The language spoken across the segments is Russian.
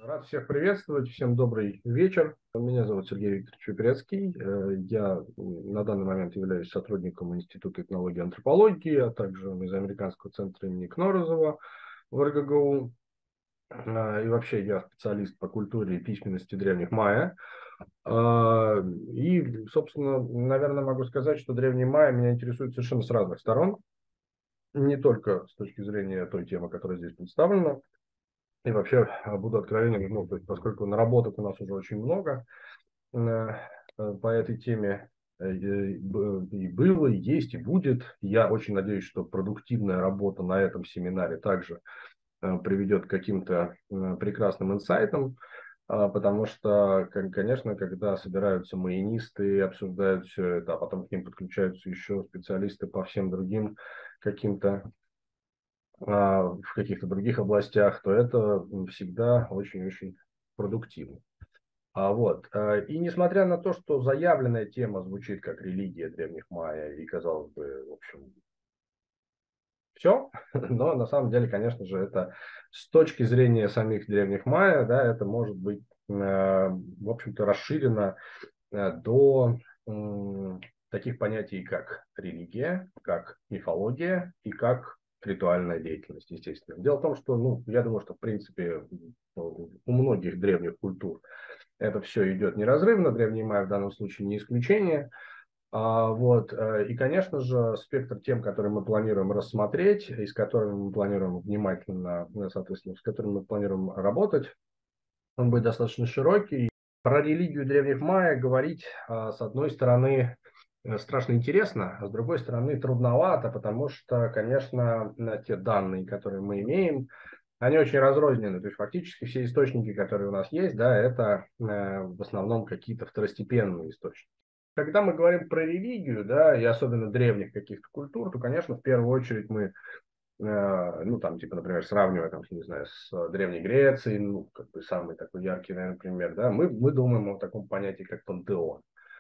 Рад всех приветствовать. Всем добрый вечер. Меня зовут Сергей Викторович Чуперецкий. Я на данный момент являюсь сотрудником Института этнологии и антропологии, а также Американского центра имени Кнорозова в РГГУ. И вообще я специалист по культуре и письменности древних майя. И, собственно, наверное, могу сказать, что древние майя меня интересуют совершенно с разных сторон. Не только с точки зрения той темы, которая здесь представлена, и вообще буду откровенен, ну, то есть, поскольку наработок у нас уже очень много э, по этой теме и было, и есть, и будет. Я очень надеюсь, что продуктивная работа на этом семинаре также приведет к каким-то прекрасным инсайтам, потому что, конечно, когда собираются маянисты, обсуждают все это, а потом к ним подключаются еще специалисты по всем другим каким-то в каких-то других областях, то это всегда очень-очень продуктивно. И несмотря на то, что заявленная тема звучит как религия древних майя, и, казалось бы, в общем, все, но на самом деле, конечно же, это с точки зрения самих древних майя, да, это может быть, в общем-то, расширено до таких понятий, как религия, как мифология и как ритуальная деятельность, естественно. Дело в том, что, ну, я думаю, что, в принципе, у многих древних культур это все идет неразрывно, древний май в данном случае не исключение. И, конечно же, спектр тем, которые мы планируем рассмотреть, и с которыми мы планируем внимательно, соответственно, с которыми мы планируем работать, он будет достаточно широкий. Про религию древних майя говорить, с одной стороны, страшно интересно, а с другой стороны, трудновато, потому что, конечно, те данные, которые мы имеем, они очень разрознены. То есть фактически все источники, которые у нас есть, да, это в основном какие-то второстепенные источники. Когда мы говорим про религию, да, и особенно древних каких-то культур, то, конечно, в первую очередь мы ну, там, типа, например, сравнивая, там, не знаю, с Древней Грецией, ну, как бы самый такой яркий, наверное, пример, да, мы думаем о таком понятии, как пантеон,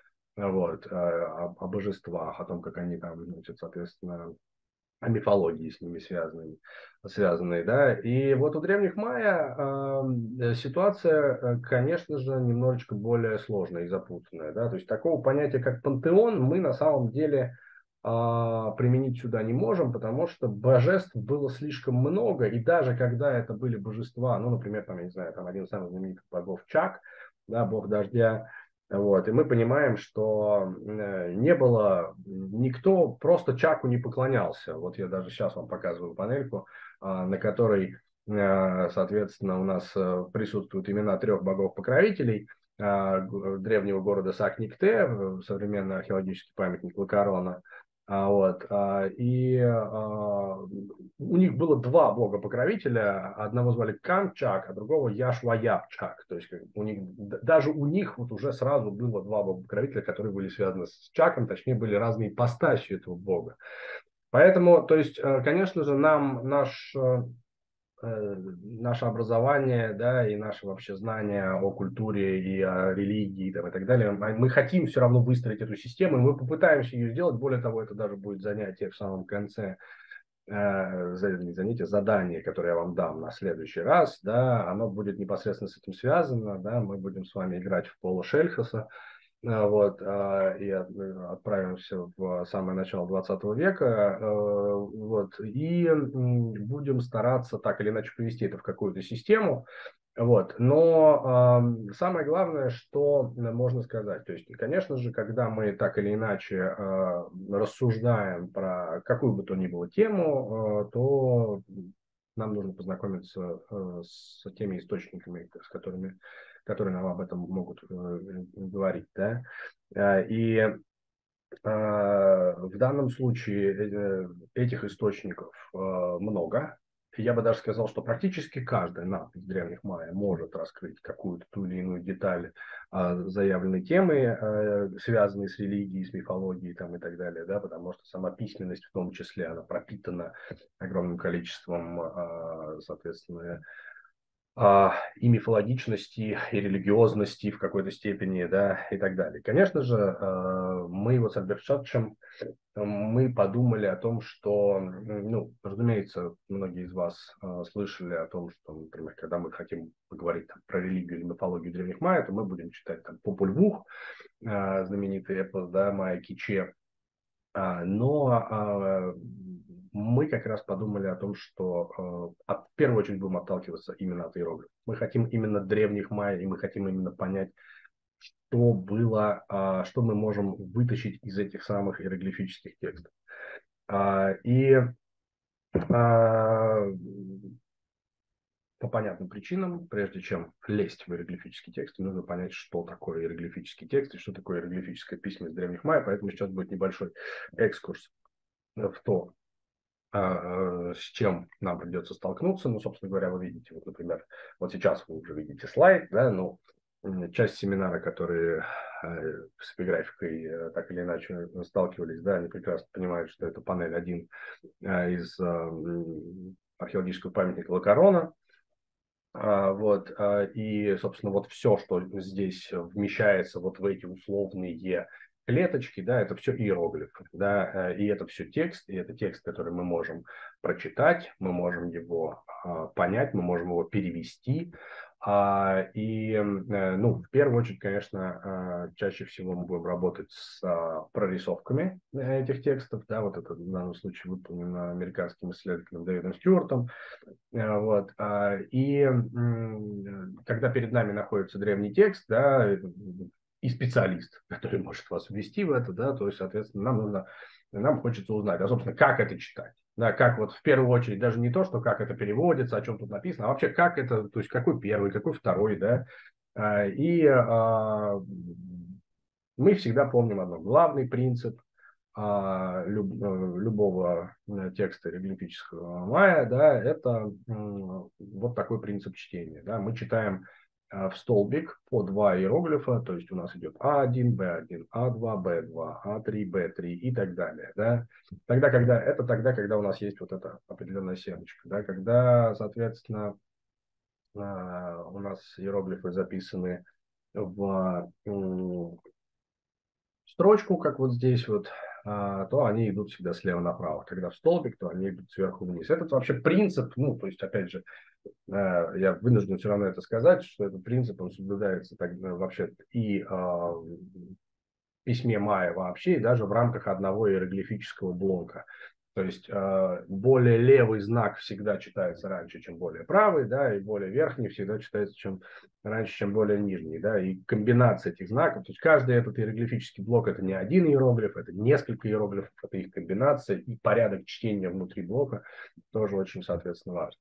о божествах, о том, как они там, значит, соответственно, о мифологии с ними связанные, да, и вот у древних майя ситуация, конечно же, немножечко более сложная и запутанная, да, то есть такого понятия, как пантеон, мы на самом деле применить сюда не можем, потому что божеств было слишком много, и даже когда это были божества, ну, например, там, я не знаю, там один из самых знаменитых богов Чак, да, бог дождя, и мы понимаем, что не было, никто просто Чаку не поклонялся. Вот я даже сейчас вам показываю панельку, на которой, соответственно, у нас присутствуют имена трех богов-покровителей древнего города Сакникте, современный археологический памятник Лакарона. У них было два бога-покровителя, одного звали Камчак, а другого Яшваябчак. То есть даже у них вот уже сразу было два бога-покровителя, которые были связаны с Чаком, точнее были разные ипостаси этого бога. Поэтому, то есть, конечно же, наше образование, да, и наше вообще знание о культуре и о религии там, и так далее, мы хотим все равно выстроить эту систему, и мы попытаемся ее сделать. Более того, это даже будет занятие в самом конце, не занятие, задание, которое я вам дам на следующий раз, да, оно будет непосредственно с этим связано, да, мы будем с вами играть в поло Шельхаса, и отправимся в самое начало 20 века, и будем стараться так или иначе привести это в какую-то систему, но самое главное, что можно сказать, то есть, конечно же, когда мы так или иначе рассуждаем про какую бы то ни было тему, то нам нужно познакомиться с теми источниками, которые нам об этом могут говорить, да, и в данном случае этих источников много. Я бы даже сказал, что практически каждый из древних майя может раскрыть какую-то ту или иную деталь заявленной темы, связанной с религией, с мифологией там, и так далее, да, потому что сама письменность в том числе, она пропитана огромным количеством, соответственно, и мифологичности, и религиозности в какой-то степени, да, и так далее. Конечно же, мы вот с Альбертшатчем мы подумали о том, что, ну, разумеется, многие из вас слышали о том, что, например, когда мы хотим поговорить там, про религию или мифологию древних майя, то мы будем читать там Популь Vuh, знаменитый эпос, да, Майя Киче. Но мы как раз подумали о том, что в первую очередь будем отталкиваться именно от иероглифов. Мы хотим именно древних майя, и мы хотим именно понять, что было, что мы можем вытащить из этих самых иероглифических текстов. И по понятным причинам, прежде чем лезть в иероглифический текст, нужно понять, что такое иероглифический текст и что такое иероглифическая письменность древних майя. Поэтому сейчас будет небольшой экскурс в то, с чем нам придется столкнуться. Ну, собственно говоря, вы видите, вот, например, вот сейчас вы уже видите слайд, да, ну, часть семинара, которые с эпиграфикой так или иначе сталкивались, да, они прекрасно понимают, что это панель 1 из археологического памятника Лакарона. Вот, и, собственно, вот все, что здесь вмещается вот в эти условные клеточки, да, это все иероглифы, да, и это все текст, и это текст, который мы можем прочитать, мы можем его понять, мы можем его перевести, ну, в первую очередь, конечно, чаще всего мы будем работать с прорисовками этих текстов, да, вот это в данном случае выполнено американским исследователем Дэвидом Стюартом. Вот. И когда перед нами находится древний текст, да, и специалист, который может вас ввести в это, да, то есть, соответственно, нам хочется узнать, собственно, как это читать. Да, как вот в первую очередь даже не то, что как это переводится, о чем тут написано, а вообще как это, то есть какой первый, какой второй, да. И мы всегда помним одно. Главный принцип любого текста иероглифического майя, да, это вот такой принцип чтения. Да. Мы читаем в столбик по два иероглифа, то есть у нас идет А1, Б1, А2, Б2, А3, Б3 и так далее. Да. Тогда, когда у нас есть вот эта определенная семечка, да, когда, соответственно, у нас иероглифы записаны в строчку, как вот здесь вот, то они идут всегда слева направо. Когда в столбик, то они идут сверху вниз. Этот вообще принцип, ну, то есть, опять же, я вынужден все равно это сказать, что этот принцип, он соблюдается так, вообще и в письме майя вообще, и даже в рамках одного иероглифического блока. То есть более левый знак всегда читается раньше, чем более правый, да, и более верхний всегда читается раньше, чем более нижний, да, и комбинация этих знаков, то есть каждый этот иероглифический блок это не один иероглиф, это несколько иероглифов, это их комбинация, и порядок чтения внутри блока тоже очень, соответственно, важен.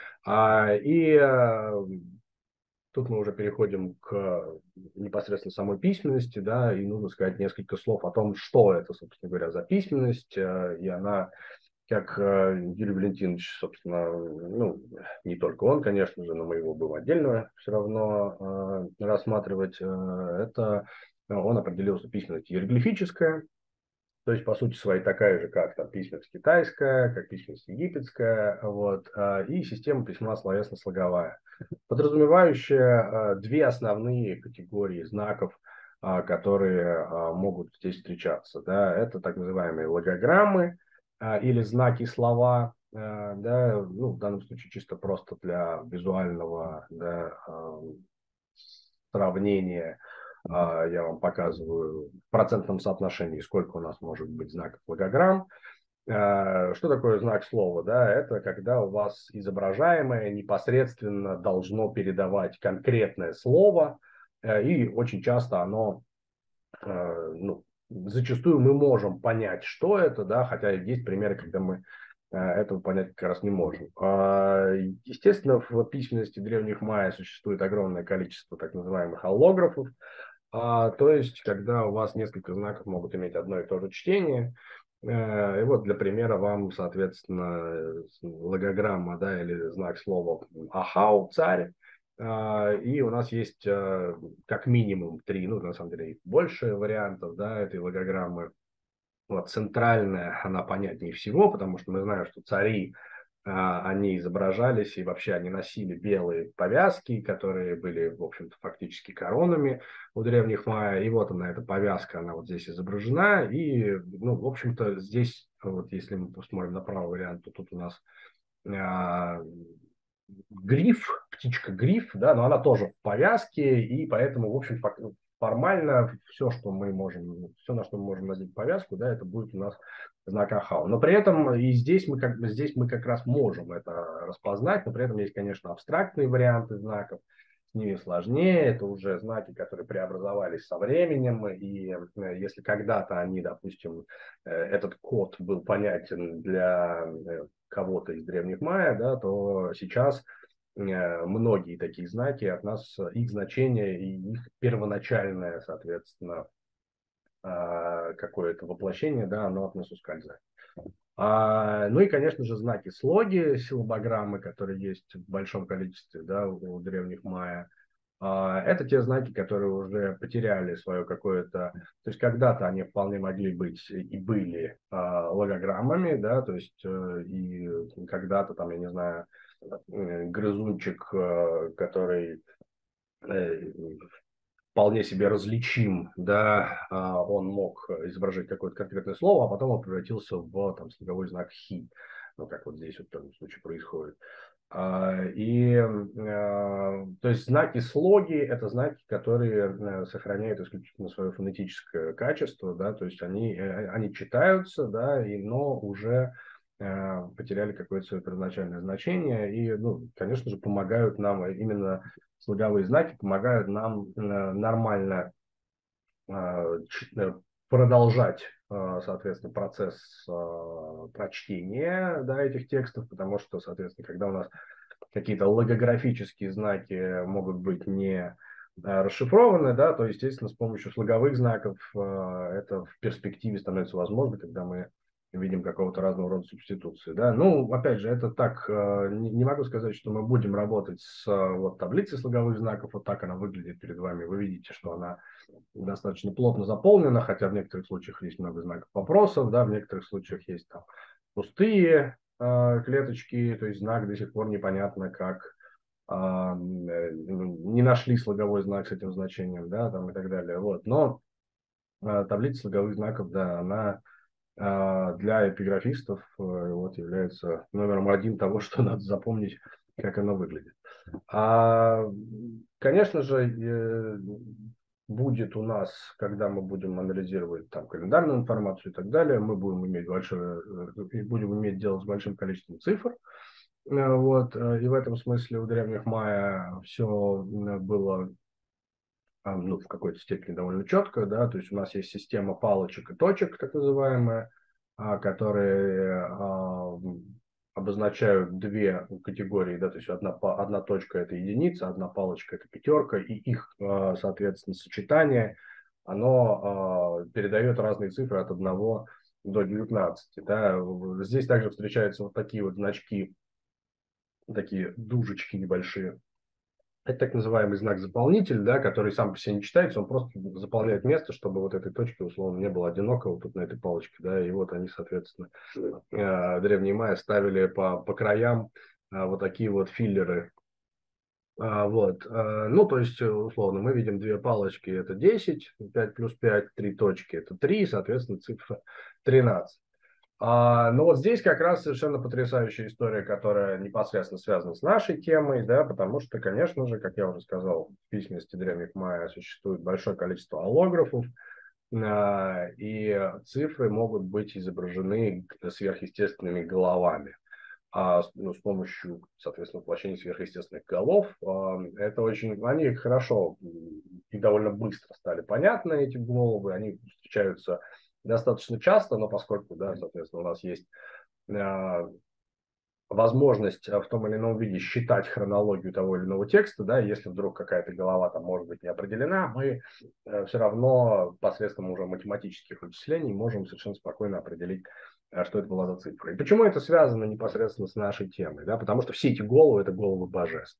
Тут мы уже переходим к непосредственно самой письменности, да, и нужно сказать несколько слов о том, что это, собственно говоря, за письменность, и она, как Юрий Валентинович, собственно, ну, не только он, конечно же, но мы его будем отдельно все равно рассматривать, это он определил, что письменность иероглифическая, то есть, по сути своей, такая же, как там письменность китайская, как письменность египетская, вот, и система письма словесно-слоговая, подразумевающая две основные категории знаков, которые могут здесь встречаться. Да, это так называемые логограммы или знаки слова, да, ну, в данном случае чисто просто для визуального, да, сравнения я вам показываю в процентном соотношении, сколько у нас может быть знаков логограмм. Что такое знак слова? Да, это когда у вас изображаемое непосредственно должно передавать конкретное слово, и очень часто оно, ну, зачастую мы можем понять, что это, да, хотя есть примеры, когда мы этого понять как раз не можем. Естественно, в письменности древних майя существует огромное количество так называемых аллографов, то есть, когда у вас несколько знаков могут иметь одно и то же чтение, и вот для примера вам, соответственно, логограмма, да, или знак слова «Ахау», «Царь», и у нас есть как минимум три, ну, на самом деле, больше вариантов, да, этой логограммы. Вот, центральная, она понятнее всего, потому что мы знаем, что цари они изображались, и вообще они носили белые повязки, которые были, в общем-то, фактически коронами у древних майя. И вот она, эта повязка, она вот здесь изображена. И, ну, в общем-то, здесь, вот если мы посмотрим на правый вариант, то тут у нас а, гриф, птичка-гриф, да, но она тоже в повязке, и поэтому, в общем, формально все, что мы можем, все, на что мы можем надеть повязку, да, это будет у нас знак Ахау. Но при этом и здесь мы как раз можем это распознать, но при этом есть, конечно, абстрактные варианты знаков, с ними сложнее, это уже знаки, которые преобразовались со временем, и если когда-то они, допустим, этот код был понятен для кого-то из древних майя, да, то сейчас многие такие знаки от нас, их значение и их первоначальное, соответственно, какое-то воплощение, да, оно от нас ускользает. Ну и, конечно же, знаки слоги, силабограммы, которые есть в большом количестве, да, у древних майя. Это те знаки, которые уже потеряли свое какое-то... То есть когда-то они вполне могли быть и были логограммами, да, то есть и когда-то там, я не знаю, грызунчик, который вполне себе различим, да, он мог изображать какое-то конкретное слово, а потом он превратился в там, слоговой знак хи, ну, как вот здесь вот в данном случае происходит. То есть знаки слоги – это знаки, которые сохраняют исключительно свое фонетическое качество, да, то есть они читаются, да, но уже потеряли какое-то свое первоначальное значение и, ну, конечно же, помогают нам именно слоговые знаки помогают нам нормально продолжать, соответственно, процесс прочтения, да, этих текстов, потому что, соответственно, когда у нас какие-то логографические знаки могут быть не расшифрованы, да, то, естественно, с помощью слоговых знаков это в перспективе становится возможно, когда мы видим какого-то разного рода субституции. Да. Ну, опять же, это так, не могу сказать, что мы будем работать с вот, таблицей слоговых знаков, вот так она выглядит перед вами. Вы видите, что она достаточно плотно заполнена, хотя в некоторых случаях есть много знаков вопросов, да, в некоторых случаях есть там пустые клеточки, то есть знак до сих пор непонятно, как не нашли слоговой знак с этим значением, да, там и так далее. Вот. Но таблица слоговых знаков, да, она для эпиграфистов вот, является номером один того, что надо запомнить, как оно выглядит. А, конечно же, будет у нас, когда мы будем анализировать там календарную информацию и так далее, мы будем иметь будем иметь дело с большим количеством цифр. Вот, и в этом смысле у древних майя все было ну, в какой-то степени довольно четко, да, то есть у нас есть система палочек и точек, так называемая, которые обозначают две категории, да, то есть одна точка – это единица, одна палочка – это пятерка, и их, соответственно, сочетание, оно передает разные цифры от 1 до 19. Да. Здесь также встречаются вот такие вот значки, такие дужечки небольшие. Это так называемый знак-заполнитель, да, который сам по себе не читается, он просто заполняет место, чтобы вот этой точке, условно, не было одиноко вот тут на этой палочке, да, и вот они, соответственно, древние майя ставили по краям вот такие вот филлеры. Вот, ну, то есть, условно, мы видим две палочки, это 10, 5 плюс 5, три точки, это 3, соответственно, цифра 13. Ну вот здесь как раз совершенно потрясающая история, которая непосредственно связана с нашей темой, да, потому что, конечно же, как я уже сказал, в письменности древних майя существует большое количество аллографов, и цифры могут быть изображены сверхъестественными головами. Ну, с помощью, соответственно, воплощения сверхъестественных голов. Это очень, они хорошо и довольно быстро стали понятны, эти головы, они встречаются достаточно часто, но поскольку, да, соответственно, у нас есть возможность в том или ином виде считать хронологию того или иного текста, да, если вдруг какая-то голова там может быть не определена, мы все равно посредством уже математических вычислений можем совершенно спокойно определить, что это была за цифра. И почему это связано непосредственно с нашей темой? Да? Потому что все эти головы – это головы божеств.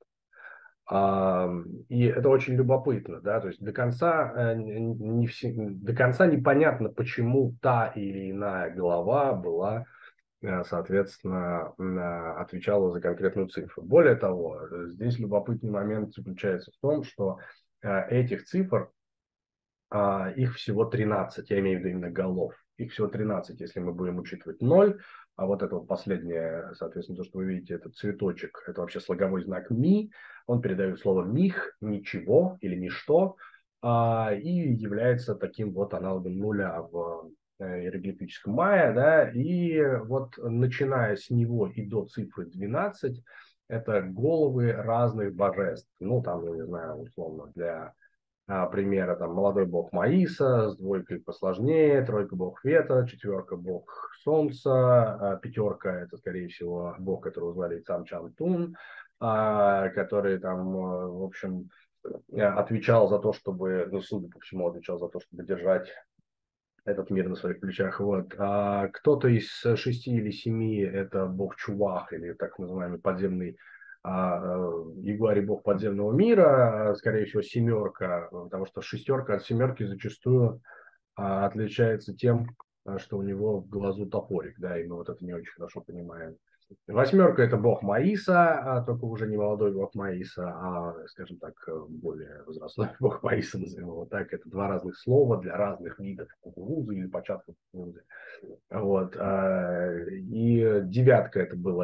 И это очень любопытно, да, то есть до конца непонятно, почему та или иная голова была соответственно, отвечало за конкретную цифру. Более того, здесь любопытный момент заключается в том, что этих цифр, их всего 13, я имею в виду именно голов. Их всего 13, если мы будем учитывать 0, а вот это вот последнее, соответственно, то, что вы видите, это цветочек, это вообще слоговой знак ми, он передает слово мих, ничего или ничто, и является таким вот аналогом нуля в иероглифическом майя, да, и вот начиная с него и до цифры 12, это головы разных божеств. Ну, там, я не знаю, условно, для примера, там, молодой бог Маиса, с двойкой посложнее, тройка бог ветра, четверка бог солнца, пятерка это, скорее всего, бог, которого звали Цам Чан Тун, который там, в общем, отвечал за то, чтобы, ну, судя по всему, отвечал за то, чтобы держать этот мир на своих плечах. Вот. А кто-то из 6 или 7 это бог Чувах, или так называемый подземный ягуарий бог подземного мира, скорее всего, семерка, потому что шестерка от семерки зачастую отличается тем, что у него в глазу топорик, да, и мы вот это не очень хорошо понимаем. Восьмерка это бог Маиса, только уже не молодой бог Маиса, скажем так, более возрастной бог Маиса, назовем его так. Это два разных слова для разных видов кукурузы или початков кукурузы. Вот. И девятка это был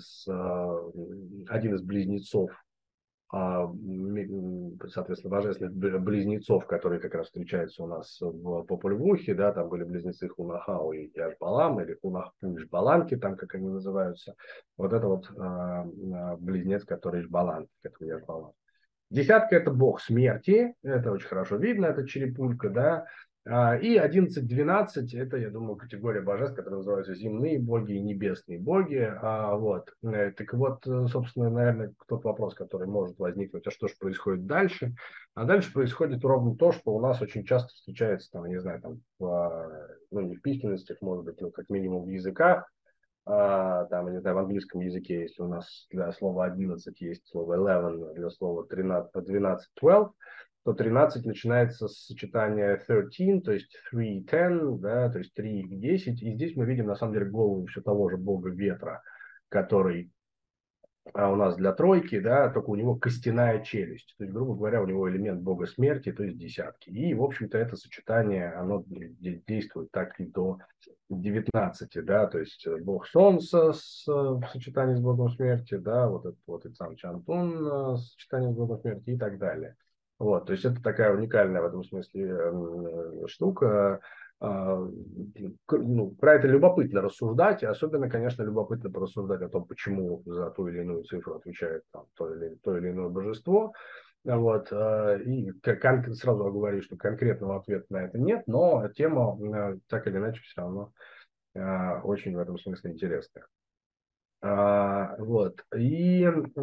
один из близнецов, соответственно, божественных близнецов, которые как раз встречаются у нас в Попульвухе, да, там были близнецы Хунахау и Яшбалам, или Хунахпу и Ишбаланки, там, как они называются. Вот это вот близнец, который Ишбаланки, который Яшбалам. Десятка – это бог смерти, это очень хорошо видно, это черепулька, да. И 11-12 – это, я думаю, категория божеств, которые называются земные боги и небесные боги. Вот. Так вот, собственно, наверное, тот вопрос, который может возникнуть, а что же происходит дальше? А дальше происходит ровно то, что у нас очень часто встречается, там, не знаю, там, ну, не в письменностях, может быть, но как минимум в языках, там, не знаю, в английском языке, если у нас для слова 11 есть слово 11, для слова 13, 12, 12, то 13 начинается с сочетания 13, то есть 3, 10, да, то есть 3 и 10. И здесь мы видим, на самом деле, голову все того же бога ветра, который у нас для тройки, да, только у него костяная челюсть. То есть, грубо говоря, у него элемент бога смерти, то есть десятки. И, в общем-то, это сочетание, оно действует так и до 19, да, то есть бог солнца в сочетании с богом смерти, да, вот этот вот Ицам Чантун в сочетании с богом смерти и так далее. Вот, то есть это такая уникальная в этом смысле штука. Ну, про это любопытно рассуждать, и особенно, конечно, любопытно порассуждать о том, почему за ту или иную цифру отвечает там, то или иное божество. Вот, и сразу говорю, что конкретного ответа на это нет, но тема так или иначе все равно очень в этом смысле интересная. Вот, и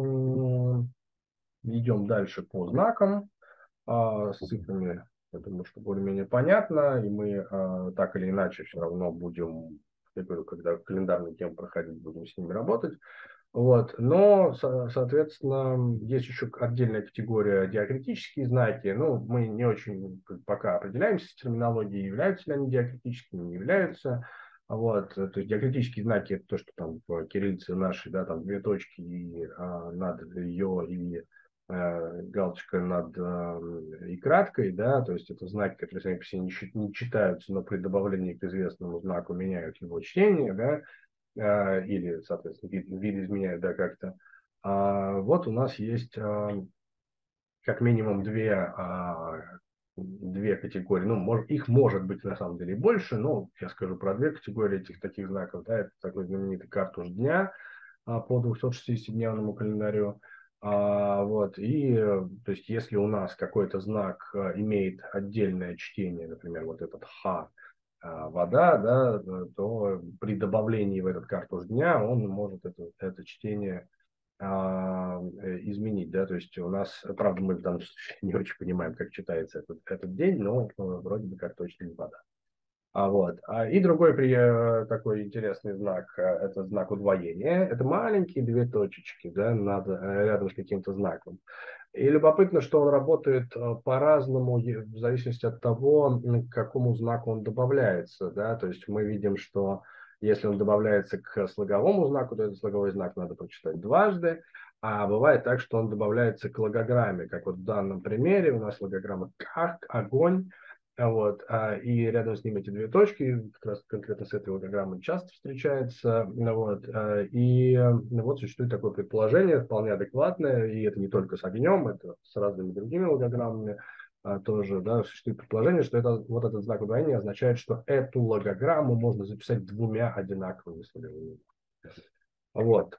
идем дальше по знакам с цифрами. Я думаю, что более-менее понятно, и мы так или иначе все равно будем, я говорю, когда календарную тему проходить, будем с ними работать. Вот. Но, соответственно, есть еще отдельная категория диакритические знаки. Ну, мы не очень пока определяемся с терминологией, являются ли они диакритическими, не являются. Вот. То есть диакритические знаки – это то, что там в кириллице нашей, да, там две точки и над ее и галочка над и краткой, да, то есть это знаки, которые сами по себе не читаются, но при добавлении к известному знаку меняют его чтение, да, или, соответственно, вид изменяют, да, как-то. Вот у нас есть как минимум две категории. Ну, их может быть на самом деле больше, но я скажу про две категории этих таких знаков. Да, это такой знаменитый картуш дня по 260-дневному календарю. Вот, и то есть если у нас какой-то знак имеет отдельное чтение, например, вот этот ха, вода, да, то при добавлении в этот картуш дня он может это чтение изменить, да, то есть у нас, правда, мы в данном случае не очень понимаем, как читается этот день, но вроде бы как точно не вода. Вот. И другой такой интересный знак, это знак удвоения. Это маленькие две точечки, да, рядом с каким-то знаком. И любопытно, что он работает по-разному в зависимости от того, к какому знаку он добавляется. Да? То есть мы видим, что Если он добавляется к слоговому знаку, то этот слоговой знак надо прочитать дважды. А бывает так, что он добавляется к логограмме, как вот в данном примере у нас логограмма «как», «огонь». Вот, и рядом с ним эти две точки, как раз конкретно с этой логограммой часто встречается. Вот, вот существует такое предположение, вполне адекватное, и это не только с огнем, это с разными другими логограммами тоже, да, существует предположение, что это, вот этот знак удвоения означает, что эту логограмму можно записать двумя одинаковыми слоговыми. Вот.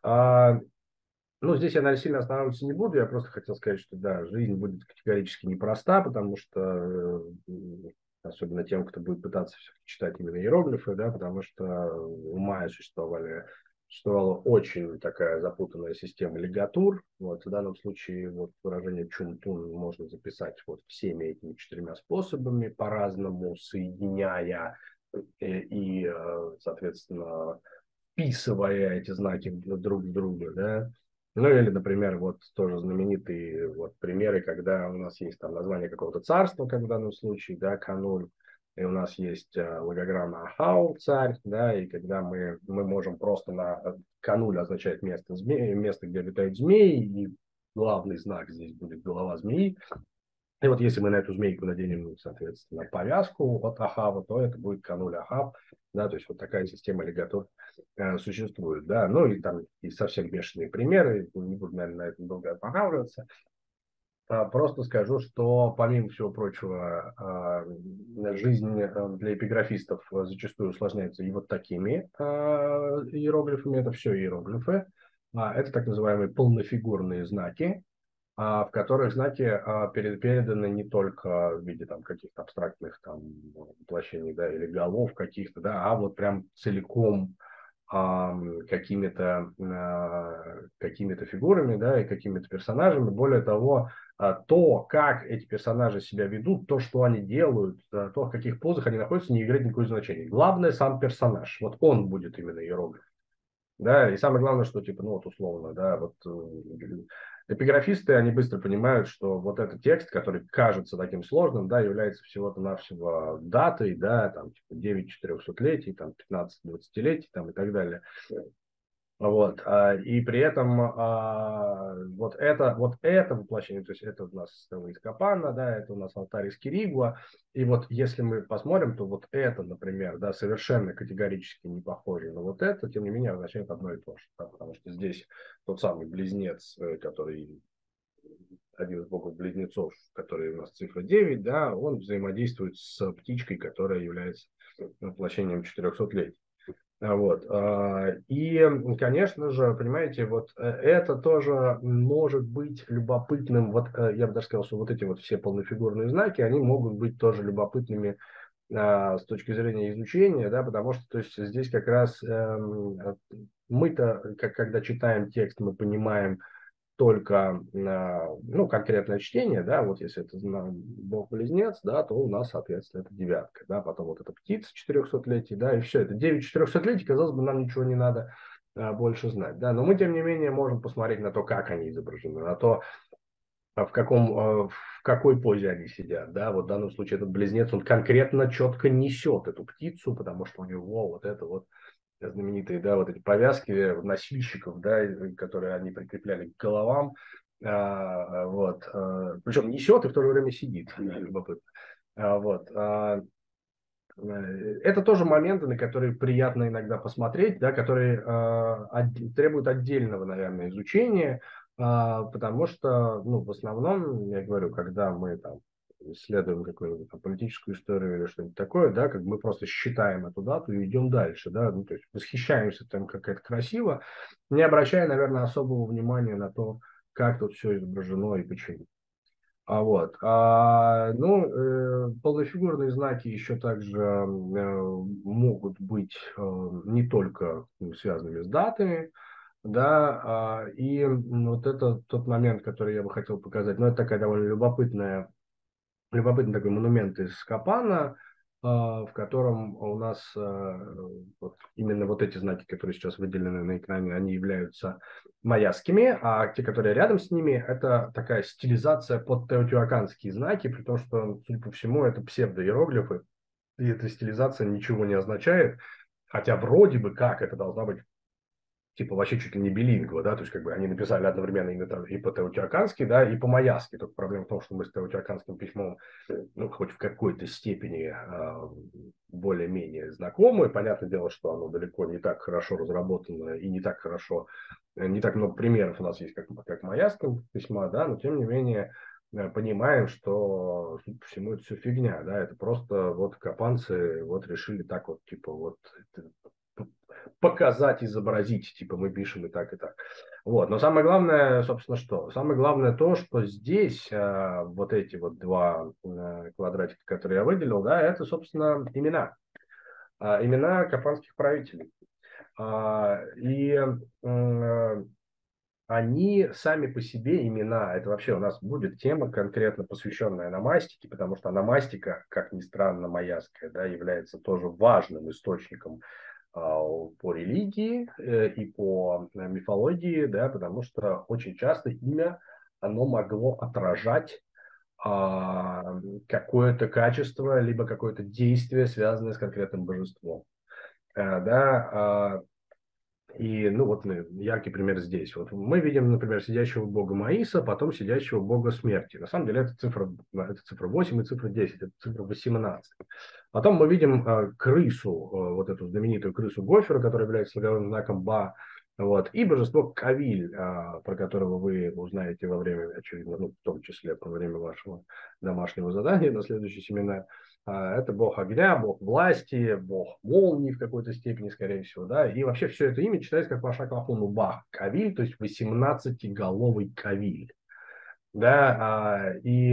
Ну, здесь я, наверное, сильно останавливаться не буду. Я просто хотел сказать, что да, жизнь будет категорически непроста, потому что особенно тем, кто будет пытаться все-таки читать именно иероглифы, да, потому что у майя существовала очень такая запутанная система лигатур. Вот, в данном случае вот, выражение чунтун можно записать вот всеми этими 4 способами, по-разному соединяя соответственно, вписывая эти знаки друг в друга, да. Ну или, например, вот тоже знаменитые вот примеры, когда у нас есть там название какого-то царства, как в данном случае, да, Кануль, и у нас есть логограмма Ахау, царь, да, и когда мы можем просто Кануль означает место, место, где обитают змеи, и главный знак здесь будет голова змеи. И вот если мы на эту змейку наденем, соответственно, повязку от Ахава, то это будет Кануль Ахав, да, то есть вот такая система лигатур существует, да, ну и там и совсем бешеные примеры, не буду, наверное, на этом долго останавливаться. Просто скажу, что помимо всего прочего, жизнь для эпиграфистов зачастую усложняется и вот такими иероглифами, это все иероглифы, это так называемые полнофигурные знаки, в которых знаки переданы не только в виде там, каких-то абстрактных там, воплощений, да, или голов каких-то, да, а вот прям целиком какими-то фигурами, да, и какими-то персонажами. Более того, то, как эти персонажи себя ведут, то, что они делают, то, в каких позах они находятся, не играет никакого значения. Главное сам персонаж. Вот он будет именно иероглиф. Да, и самое главное, что типа, ну вот условно, да, вот эпиграфисты, они быстро понимают, что вот этот текст, который кажется таким сложным, да, является всего-то навсего датой, да, там, типа 9 400-летий, там, 15 20-летий, там, и так далее. Вот, и при этом вот это воплощение, то есть это у нас Стелла из Капана, да, это у нас алтарь из Киригуа, и вот если мы посмотрим, то вот это, например, да, совершенно категорически не похоже на вот это, тем не менее означает одно и то же, да, потому что здесь тот самый близнец, который один из богов-близнецов, который у нас цифра 9, да, он взаимодействует с птичкой, которая является воплощением 400-летий. Вот. И, конечно же, понимаете, вот это тоже может быть любопытным. Вот я бы даже сказал, что вот эти вот все полнофигурные знаки, они могут быть тоже любопытными с точки зрения изучения, да, потому что то есть, здесь как раз мы-то, когда читаем текст, мы понимаем только ну, конкретное чтение, да, вот если это бог-близнец, да, то у нас, соответственно, это девятка, да, потом вот эта птица 400-летий, да, и все, это 9 400-летий, казалось бы, нам ничего не надо больше знать, да, но мы, тем не менее, можем посмотреть на то, как они изображены, на то, в какой позе они сидят, да, вот в данном случае этот близнец, он конкретно четко несет эту птицу, потому что у него вот это вот знаменитые, да, вот эти повязки носильщиков, да, которые они прикрепляли к головам, вот, причем несет и в то же время сидит, любопытно, вот, это тоже моменты, на которые приятно иногда посмотреть, да, которые требуют отдельного, наверное, изучения, потому что, ну, в основном, я говорю, когда мы там исследуем какую-нибудь там, политическую историю или что-нибудь такое, да, как мы просто считаем эту дату и идем дальше, да, ну, то есть восхищаемся тем, как это красиво, не обращая, наверное, особого внимания на то, как тут все изображено и почему. Полнофигурные знаки еще также могут быть не только связанными с датами, да, и вот это тот момент, который я бы хотел показать, но это такая довольно любопытный такой монумент из Капана, в котором у нас вот именно вот эти знаки, которые сейчас выделены на экране, они являются майяскими, а те, которые рядом с ними, это такая стилизация под теотиуаканские знаки, при том, что, судя по всему, это псевдоиероглифы, и эта стилизация ничего не означает. Хотя вроде бы как это должна быть типа вообще чуть ли не билингва, да, то есть как бы они написали одновременно и по-теутиакански, да, и по-маяски. Только проблема в том, что мы с теутиаканским письмом, ну, хоть в какой-то степени более-менее знакомы. Понятное дело, что оно далеко не так хорошо разработано и не так хорошо, не так много примеров у нас есть, как маяского письма, да, но тем не менее понимаем, что, судя по всему, это все фигня, да, это просто вот капанцы вот решили так вот, типа, вот показать, изобразить, типа мы пишем и так, и так. Вот. Но самое главное, собственно, что? Самое главное то, что здесь вот эти вот два квадратика, которые я выделил, да, это, собственно, имена. Имена кафанских правителей. И они сами по себе имена, это вообще у нас будет тема конкретно посвященная ономастике, потому что ономастика, как ни странно, маяская, да, является тоже важным источником по религии и по мифологии, да, потому что очень часто имя, оно могло отражать какое-то качество, либо какое-то действие, связанное с конкретным божеством. Да, и, ну, вот яркий пример здесь. Вот мы видим, например, сидящего бога Маиса, потом сидящего бога смерти. На самом деле это цифра 8 и цифра 10, это цифра 18. Потом мы видим крысу, вот эту знаменитую крысу Гофера, которая является слоговым знаком Ба, вот, и божество Кавиль, про которого вы узнаете во время, очевидно, ну, в том числе во время вашего домашнего задания на следующий семинар. Это бог огня, бог власти, бог молнии в какой-то степени, скорее всего, да, и вообще все это имя читается как Вашак Лахуну Бах, Кавиль, то есть 18-головый Кавиль, да, и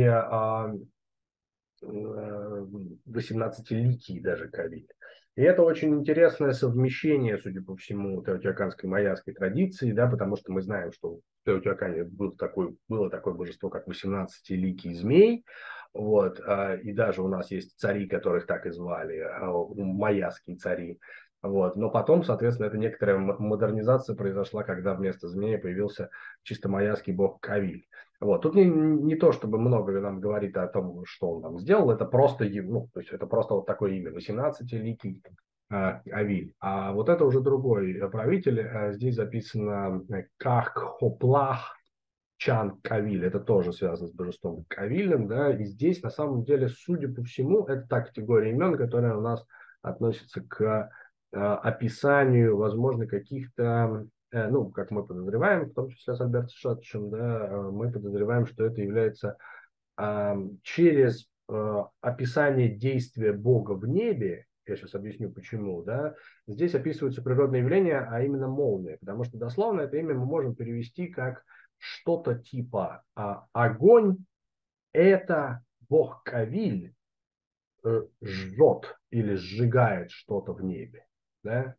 18-ликий даже Кавиль. И это очень интересное совмещение, судя по всему, теотиаканской майяской традиции, да, потому что мы знаем, что в Теотиакане было такое божество, как 18-ликий змей, вот, и даже у нас есть цари, которых так и звали, майяские цари, вот. Но потом, соответственно, это некоторая модернизация произошла, когда вместо змея появился чисто майяский бог Кавиль. Вот. Тут не то, чтобы много нам говорит о том, что он там сделал, это просто, ну, то есть это просто вот такое имя, 18-ликий Авиль. А вот это уже другой правитель, здесь записано Каххоплах Чан Кавиль, это тоже связано с божеством Кавилем, да, и здесь на самом деле, судя по всему, это та категория имен, которая у нас относится к описанию, возможно, каких-то, ну, как мы подозреваем, в том числе с Альбертом Шатчем, да, мы подозреваем, что это является через описание действия Бога в небе, я сейчас объясню почему, да, здесь описываются природные явления, а именно молния, потому что дословно это имя мы можем перевести как что-то типа огонь – это Бог Кавиль жжет или сжигает что-то в небе, да,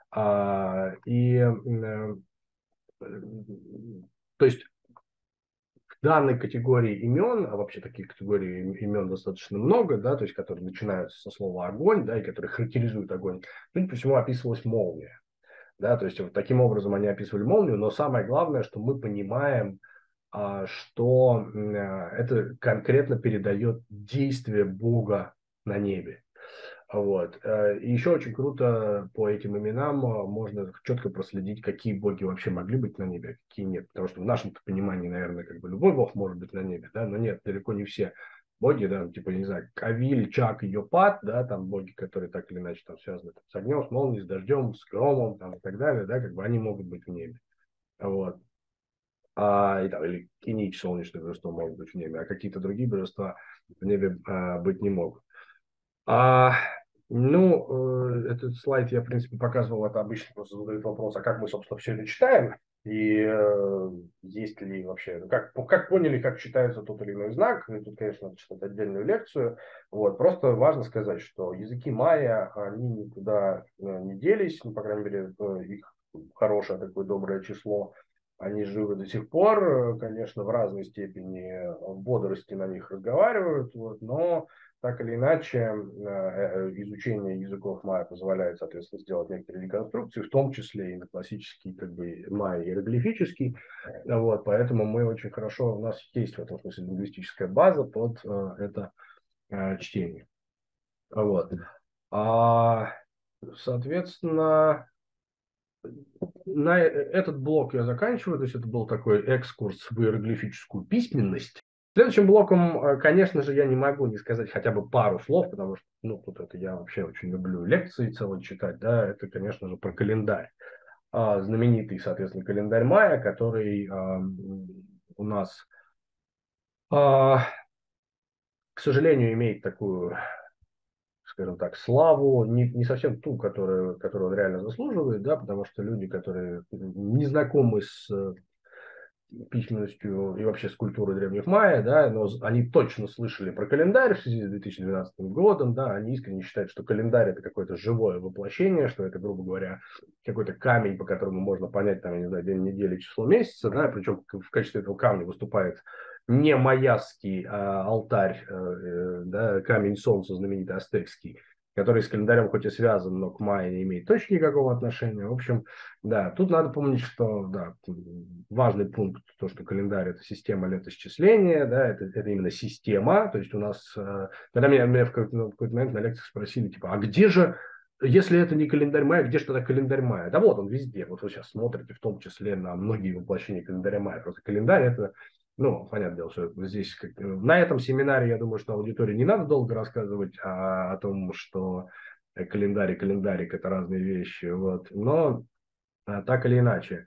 то есть данной категории имен, а вообще таких категорий имен достаточно много, да, то есть которые начинаются со слова огонь, да, и которые характеризуют огонь, судя по всему, описывалась молния. Да, то есть вот таким образом они описывали молнию, но самое главное, что мы понимаем, что это конкретно передает действие Бога на небе. Вот. И еще очень круто по этим именам можно четко проследить, какие боги вообще могли быть на небе, а какие нет. Потому что в нашем понимании, наверное, как бы любой бог может быть на небе, да, но нет, далеко не все боги, да, типа, не знаю, Кавиль, Чак и Йопат, да, там боги, которые так или иначе там связаны с огнем, с молнией, с дождем, с громом, там, и так далее, да, как бы они могут быть в небе. Вот. И, там, или Кинич, солнечное божество, могут быть в небе, а какие-то другие божества в небе быть не могут. А, Этот слайд я, в принципе, показывал. Это обычно просто задают вопрос, а как мы, собственно, все это читаем? И есть ли вообще, как поняли, как читается тот или иной знак. И тут, конечно, надо читать отдельную лекцию. Вот. Просто важно сказать, что языки майя, они никуда не делись, ну, по крайней мере, их хорошее такое доброе число. Они живы до сих пор, конечно, в разной степени бодрости на них разговаривают, вот, но так или иначе, изучение языков майя позволяет, соответственно, сделать некоторые реконструкции, в том числе и на классический, как бы, майя иероглифический. Вот, поэтому мы очень хорошо, у нас есть в этом смысле лингвистическая база под это чтение. Вот. Соответственно, на этот блок я заканчиваю, то есть это был такой экскурс в иероглифическую письменность. Следующим блоком, конечно же, я не могу не сказать хотя бы пару слов, потому что, ну, тут это я вообще очень люблю лекции целые читать, да, это, конечно же, про календарь. Знаменитый, соответственно, календарь майя, который у нас, к сожалению, имеет такую, скажем так, славу, не совсем ту, которую он реально заслуживает, да, потому что люди, которые не знакомы с письменностью и вообще с культурой древних майя, да, но они точно слышали про календарь в связи с 2012 годом, да, они искренне считают, что календарь это какое-то живое воплощение, что это, грубо говоря, какой-то камень, по которому можно понять, там, я не знаю, день недели, число месяца, да, причем в качестве этого камня выступает не майяский алтарь, да, камень солнца, знаменитый azтекский, который с календарем хоть и связан, но к майя не имеет точно никакого отношения. В общем, да, тут надо помнить, что да, важный пункт, то, что календарь это система летоисчисления, да, это именно система, то есть у нас, когда меня в какой-то момент на лекциях спросили, типа, а где же, если это не календарь майя, где же тогда календарь майя? Да вот он везде, вот вы сейчас смотрите, в том числе на многие воплощения календаря майя, просто календарь это, ну, понятное дело, что здесь на этом семинаре, я думаю, что аудитории не надо долго рассказывать о том, что календарь и календарик это разные вещи, вот, но так или иначе.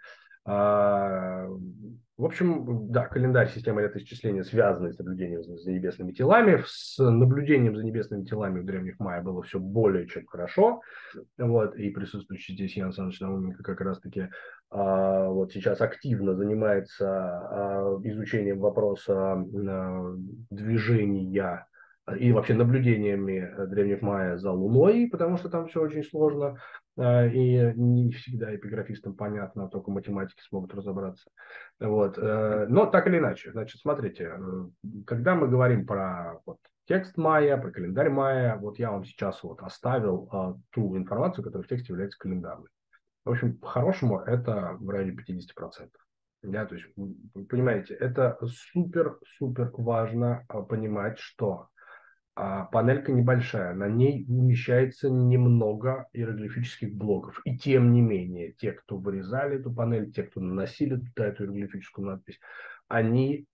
А, В общем, да, календарь системы летоисчисления связаны с наблюдением за небесными телами. С наблюдением за небесными телами в древних майя было все более чем хорошо. Вот, и присутствующий здесь Ян Саныч Науменко как раз-таки вот сейчас активно занимается изучением вопроса движения и вообще наблюдениями древних майя за Луной, потому что там все очень сложно и не всегда эпиграфистам понятно, только математики смогут разобраться. Вот. Но так или иначе, значит, смотрите, когда мы говорим про вот, текст майя, про календарь майя, вот я вам сейчас вот оставил ту информацию, которая в тексте является календарной. В общем, по-хорошему это в районе 50%. Да, то есть, вы понимаете, это супер-супер важно понимать, что панелька небольшая, на ней умещается немного иероглифических блоков. И тем не менее, те, кто вырезали эту панель, те, кто наносили туда эту иероглифическую надпись, они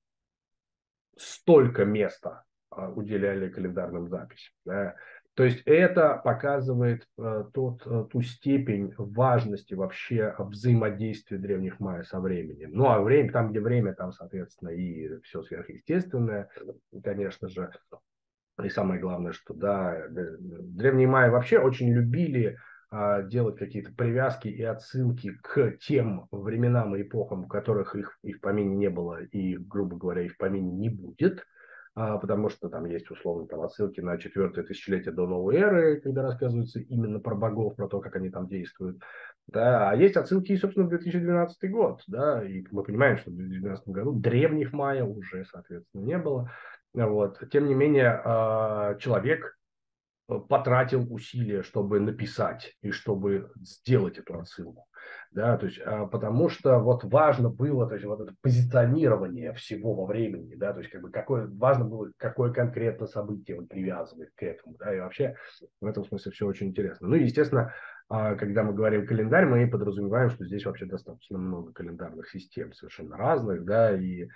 столько места уделяли календарным записям. Да. То есть это показывает ту степень важности вообще взаимодействия древних майя со временем. Ну, а время, там, где время, там, соответственно, и все сверхъестественное, конечно же. И самое главное, что да, древние майя вообще очень любили делать какие-то привязки и отсылки к тем временам и эпохам, в которых их в помине не было и, грубо говоря, их в помине не будет, потому что там есть условно там, отсылки на четвертое тысячелетие до новой эры, когда рассказывается именно про богов, про то, как они там действуют. Да, а есть отсылки, собственно, в 2012 год, да, и мы понимаем, что в 2012 году древних майя уже, соответственно, не было. Вот. Тем не менее, человек потратил усилия, чтобы написать и чтобы сделать эту отсылку. Да, то есть, потому что вот важно было, то есть, вот это позиционирование всего во времени, да, то есть, как бы какое, важно было, какое конкретно событие он привязывает к этому, да, и вообще в этом смысле все очень интересно. Ну, и, естественно, когда мы говорим календарь, мы подразумеваем, что здесь вообще достаточно много календарных систем совершенно разных, да, и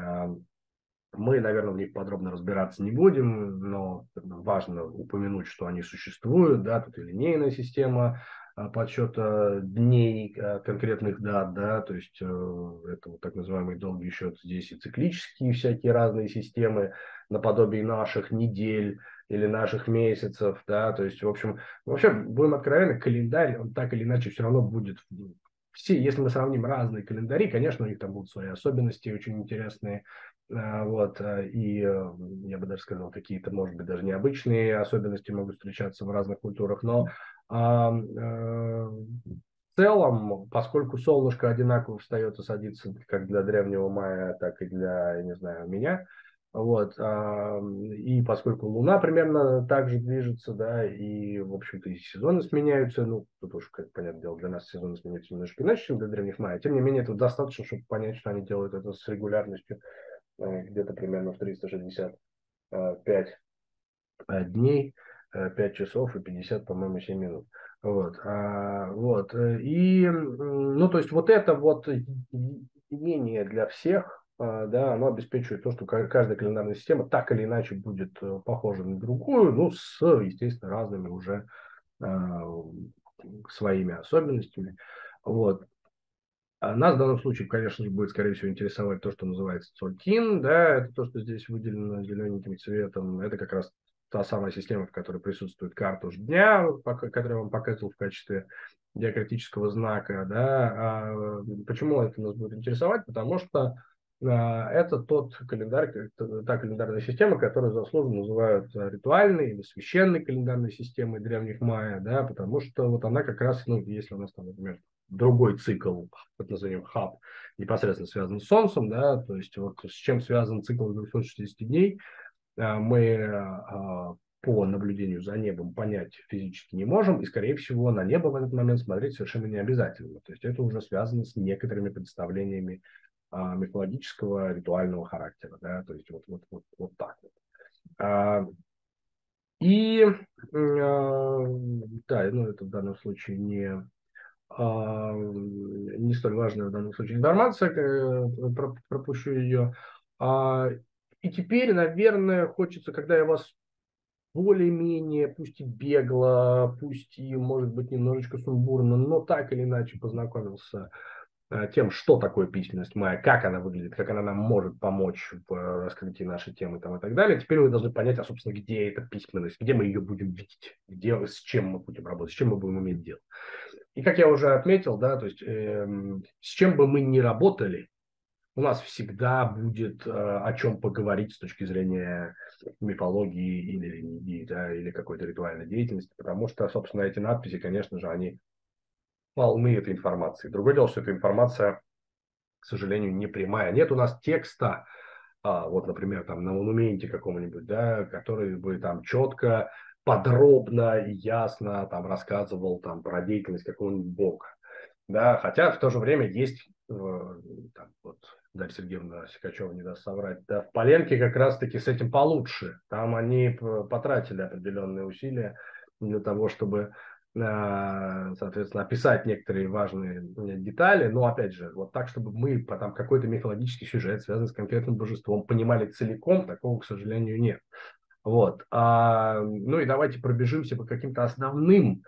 мы, наверное, в них подробно разбираться не будем, но важно упомянуть, что они существуют, да, тут и линейная система подсчета дней конкретных дат, да, то есть это вот так называемый долгий счет, здесь и циклические всякие разные системы, наподобие наших недель или наших месяцев, да, то есть, в общем, вообще, будем откровенны, календарь, он так или иначе все равно будет все, если мы сравним разные календари, конечно, у них там будут свои особенности очень интересные, вот, и я бы даже сказал, какие-то, может быть, даже необычные особенности могут встречаться в разных культурах, но в целом, поскольку солнышко одинаково встает и садится как для древнего майя, так и для, я не знаю, меня, вот, и поскольку Луна примерно так же движется, да, и, в общем-то, и сезоны сменяются, ну, тут уж, как понятное дело, для нас сезоны сменяются немножко иначе, чем для древних майя, тем не менее, этого достаточно, чтобы понять, что они делают это с регулярностью где-то примерно в 365 дней, 5 часов и 50, по-моему, 7 минут. Вот, ну, то есть вот это вот единение для всех, да, оно обеспечивает то, что каждая календарная система так или иначе будет похожа на другую, ну, с, естественно, разными уже а, своими особенностями. Вот. А нас в данном случае, конечно же, будет, скорее всего, интересовать то, что называется Цолькин, да, это то, что здесь выделено зелененьким цветом, это как раз та самая система, в которой присутствует карта дня, которую я вам показывал в качестве диакритического знака, да. Почему это нас будет интересовать? Потому что это тот календарь, та календарная система, которую заслуженно называют ритуальной или священной календарной системой древних майя, да, потому что вот она как раз, ну, если у нас там, например, другой цикл, так назовем хаб, непосредственно связан с Солнцем, да, то есть вот с чем связан цикл 260 дней, мы по наблюдению за небом понять физически не можем, и, скорее всего, на небо в этот момент смотреть совершенно не обязательно. То есть это уже связано с некоторыми представлениями мифологического, ритуального характера, да, то есть вот так вот. И, да, ну, это в данном случае не столь важная в данном случае информация, пропущу ее. И теперь, наверное, хочется, когда я вас более-менее, пусть и бегло, пусть и, может быть, немножечко сумбурно, но так или иначе познакомился тем, что такое письменность майя, как она выглядит, как она нам может помочь в раскрытии нашей темы там, и так далее. Теперь вы должны понять, а, собственно, где эта письменность, где мы ее будем видеть, где, с чем мы будем работать, с чем мы будем иметь дело. И как я уже отметил, да, то есть с чем бы мы ни работали, у нас всегда будет о чем поговорить с точки зрения мифологии или религии, да, или какой-то ритуальной деятельности, потому что, собственно, эти надписи, конечно же, они полны этой информации. Другое дело, что эта информация, к сожалению, не прямая. Нет у нас текста, вот, например, там на монументе каком-нибудь, да, который бы там четко, подробно и ясно там рассказывал там про деятельность какого-нибудь бога. Да, хотя в то же время есть, там, вот Дарья Сергеевна Сикачева не даст соврать, да, в Поленке как раз-таки с этим получше. Там они потратили определенные усилия для того, чтобы, соответственно, описать некоторые важные детали, но, опять же, вот так, чтобы мы там какой-то мифологический сюжет, связанный с конкретным божеством, понимали целиком, такого, к сожалению, нет. Вот. Ну и давайте пробежимся по каким-то основным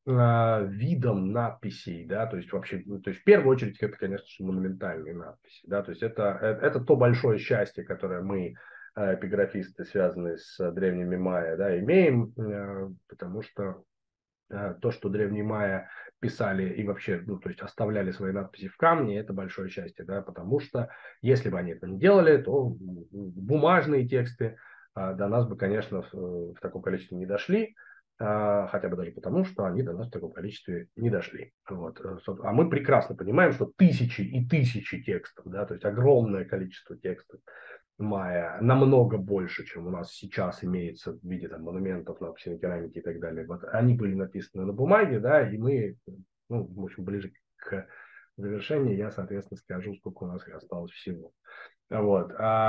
видом надписей, да, то есть вообще, ну, то есть в первую очередь это, конечно же, монументальные надписи, да, то есть это то большое счастье, которое мы, эпиграфисты, связанные с древними майя, да, имеем, потому что то, что древние майя писали и вообще, ну, то есть оставляли свои надписи в камне, это большое счастье, да, потому что если бы они это не делали, то бумажные тексты до нас бы, конечно, в таком количестве не дошли, хотя бы даже потому, что они до нас в таком количестве не дошли. Вот. А мы прекрасно понимаем, что тысячи и тысячи текстов, да, то есть огромное количество текстов майя, намного больше, чем у нас сейчас имеется в виде там, монументов, надписей на керамике и так далее. Вот они были написаны на бумаге, да, и мы, ну, в общем, ближе к завершению я, соответственно, скажу, сколько у нас осталось всего. Вот.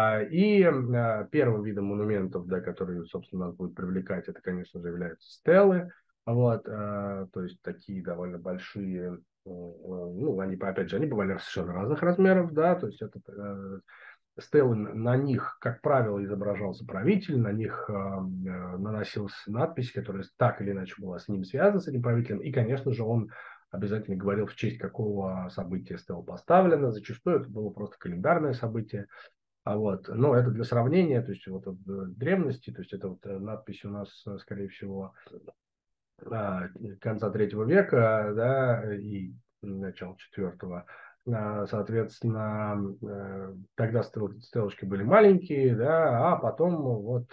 Первым видом монументов, да, который, собственно, нас будет привлекать, это, конечно же, являются стелы. Вот. То есть такие довольно большие, ну, они, опять же, они бывали совершенно разных размеров, да, то есть это стелы, на них, как правило, изображался правитель, на них наносилась надпись, которая так или иначе была с ним связана, с этим правителем, и, конечно же, он обязательно говорил, в честь какого события стела поставлено. Зачастую это было просто календарное событие. Но это для сравнения, то есть вот от древности, то есть это вот надпись у нас, скорее всего, конца третьего века, да, и начала четвертого. Соответственно, тогда стрелочки были маленькие, да, а потом вот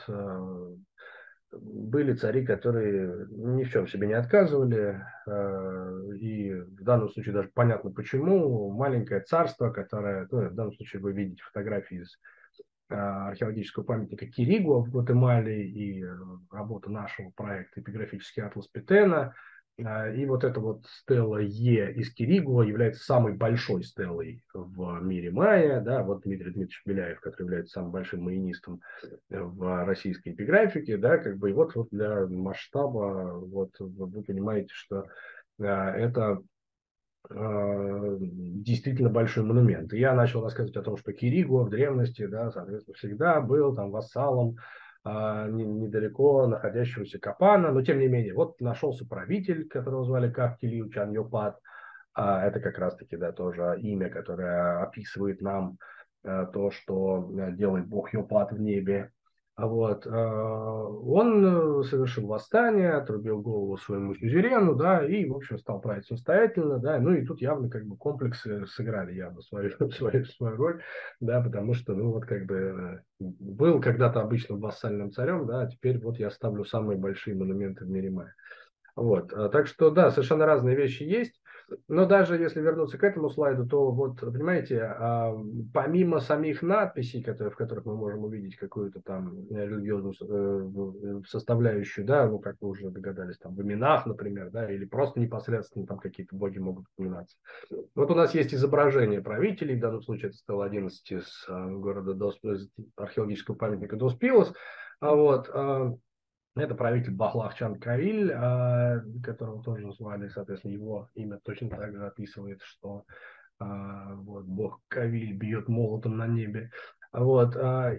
были цари, которые ни в чем себе не отказывали, и в данном случае даже понятно почему. Маленькое царство, которое, ну, в данном случае вы видите фотографии из археологического памятника Киригуа в Гватемале и работа нашего проекта «Эпиграфический атлас Петена», И вот эта вот стела Е из Киригуа является самой большой стелой в мире майя. Да, вот Дмитрий Дмитриевич Беляев, который является самым большим майянистом в российской эпиграфике, да, как бы, и вот для масштаба, вот вы понимаете, что это действительно большой монумент. И я начал рассказывать о том, что Киригуа в древности, да, соответственно, всегда был там вассалом недалеко находящегося Капана, но тем не менее, вот нашелся правитель, которого звали Кавкилиу Чан-Йопат. Это как раз-таки, да, тоже имя, которое описывает нам то, что делает бог Йопат в небе. Вот. Он совершил восстание, отрубил голову своему сюзерену, да, и, в общем, стал править самостоятельно, да, ну и тут явно как бы комплексы сыграли явно свою роль, да, потому что, ну вот как бы был когда-то обычным вассальным царем, да, а теперь вот я ставлю самые большие монументы в мире майя. Вот. Так что, да, совершенно разные вещи есть. Но даже если вернуться к этому слайду, то вот, понимаете, помимо самих надписей, в которых мы можем увидеть какую-то там религиозную составляющую, да, ну, как вы уже догадались, там, в именах, например, да, или просто непосредственно там какие-то боги могут упоминаться. Вот у нас есть изображение правителей, в данном случае это стало 11 из города из археологического памятника Доспилос. Вот. Это правитель Бахлах-Чан Кавиль, которого тоже звали, соответственно, его имя точно так же описывает, что вот, бог Кавиль бьет молотом на небе. Вот,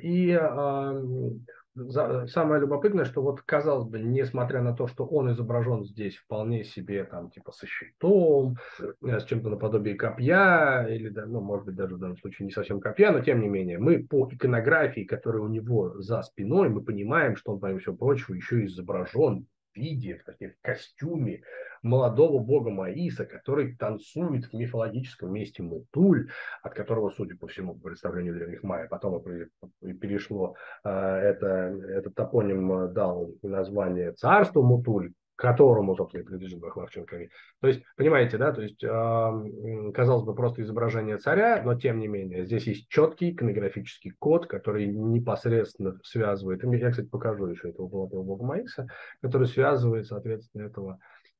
самое любопытное, что вот, казалось бы, несмотря на то, что он изображен здесь вполне себе там типа со щитом, с чем-то наподобие копья, или, да, ну, может быть, даже в данном случае не совсем копья, но тем не менее, мы по иконографии, которая у него за спиной, мы понимаем, что он, помимо всего прочего, еще изображен в виде, в таких костюме молодого бога Маиса, который танцует в мифологическом месте Мутуль, от которого, судя по всему, по представлению древних майя, потом перешло, этот топоним дал название царству Мутуль, которому, собственно, принадлежит Бахлах-Чан-Кавиль. То есть, понимаете, да, то есть, казалось бы, просто изображение царя, но тем не менее, здесь есть четкий иконографический код, который непосредственно связывает, я, кстати, покажу еще этого бога Маиса, который связывает, соответственно, этого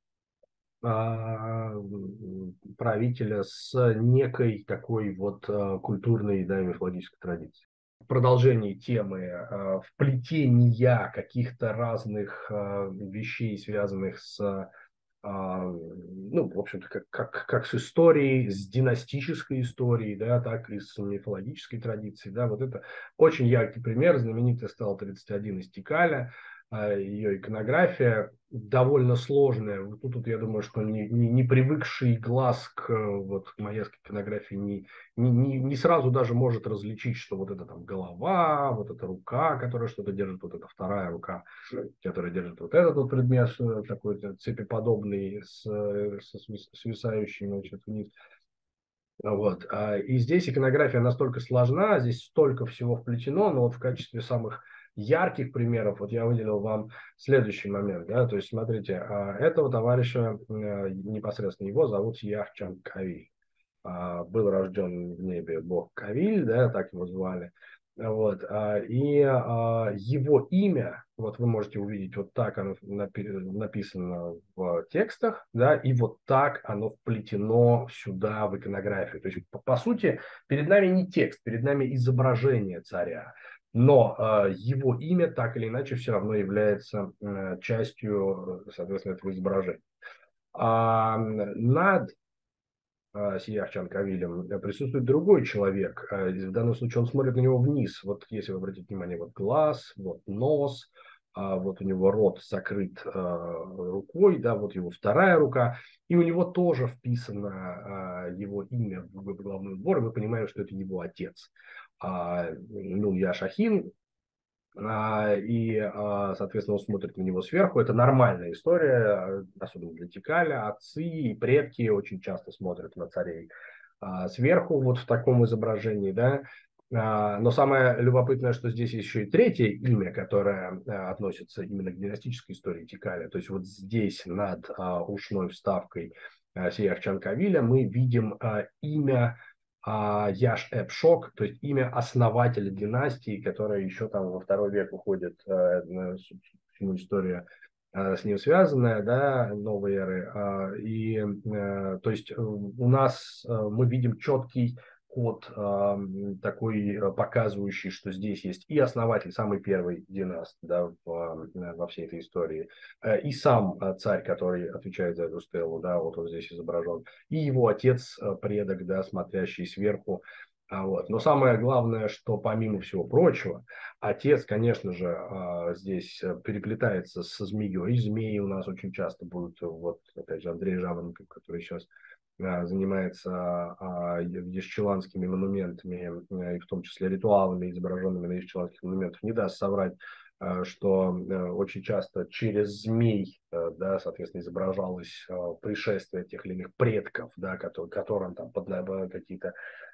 правителя с некой такой вот культурной, да, мифологической традицией. В продолжении темы вплетения каких-то разных вещей, связанных с, ну, в общем-то, как с историей, с династической историей, да, так и с мифологической традицией, да, вот это очень яркий пример, знаменитая стала 31 из Тикаля, ее иконография довольно сложная. Вот тут я думаю, что не привыкший глаз вот, к майяской иконографии не сразу даже может различить, что вот это там голова, вот эта рука, которая что-то держит, вот эта вторая рука, которая держит вот этот вот предмет, такой цепеподобный, со свисающим, значит, вниз. Вот. И здесь иконография настолько сложна, здесь столько всего вплетено, но вот в качестве самых ярких примеров вот я выделил вам следующий момент. Да? То есть, смотрите, этого товарища, непосредственно его зовут Яхчан Кавиль. Был рожден в небе бог Кавиль, да, так его звали. Вот, его имя, вот вы можете увидеть, вот так оно написано в текстах, да, и вот так оно вплетено сюда в иконографию. То есть, по сути, перед нами не текст, перед нами изображение царя, но его имя так или иначе все равно является частью, соответственно, этого изображения. Над Сияхчан Кавилем присутствует другой человек. В данном случае он смотрит на него вниз. Вот если вы обратите внимание, вот глаз, вот нос, вот у него рот закрыт рукой, да, вот его вторая рука, и у него тоже вписано его имя в главный убор, и мы понимаем, что это его отец. Ну, я Шахин, соответственно, он смотрит на него сверху. Это нормальная история, особенно для Тикаля. Отцы и предки очень часто смотрят на царей сверху, вот в таком изображении, да. Но самое любопытное, что здесь еще и третье имя, которое относится именно к династической истории Тикаля. То есть вот здесь над ушной вставкой Сияхчан Кавиля мы видим имя Яш Эпшок, то есть имя основателя династии, которая еще там во второй век уходит, всему история с ним связанная, да, новой эры. То есть у нас мы видим четкий код такой, показывающий, что здесь есть и основатель, самый первый династ, да, во всей этой истории, и сам царь, который отвечает за эту стелу, да, вот он здесь изображен, и его отец, предок, да, смотрящий сверху. Вот. Но самое главное, что помимо всего прочего, отец, конечно же, здесь переплетается со змеей. И змеи у нас очень часто будут, вот опять же, Андрей Жаворонков, который сейчас занимается ешчеланскими монументами, и в том числе ритуалами, изображенными на ешчеланских монументах, не даст соврать, что очень часто через змей, да, соответственно, изображалось пришествие тех или иных предков, да, которым там какие-то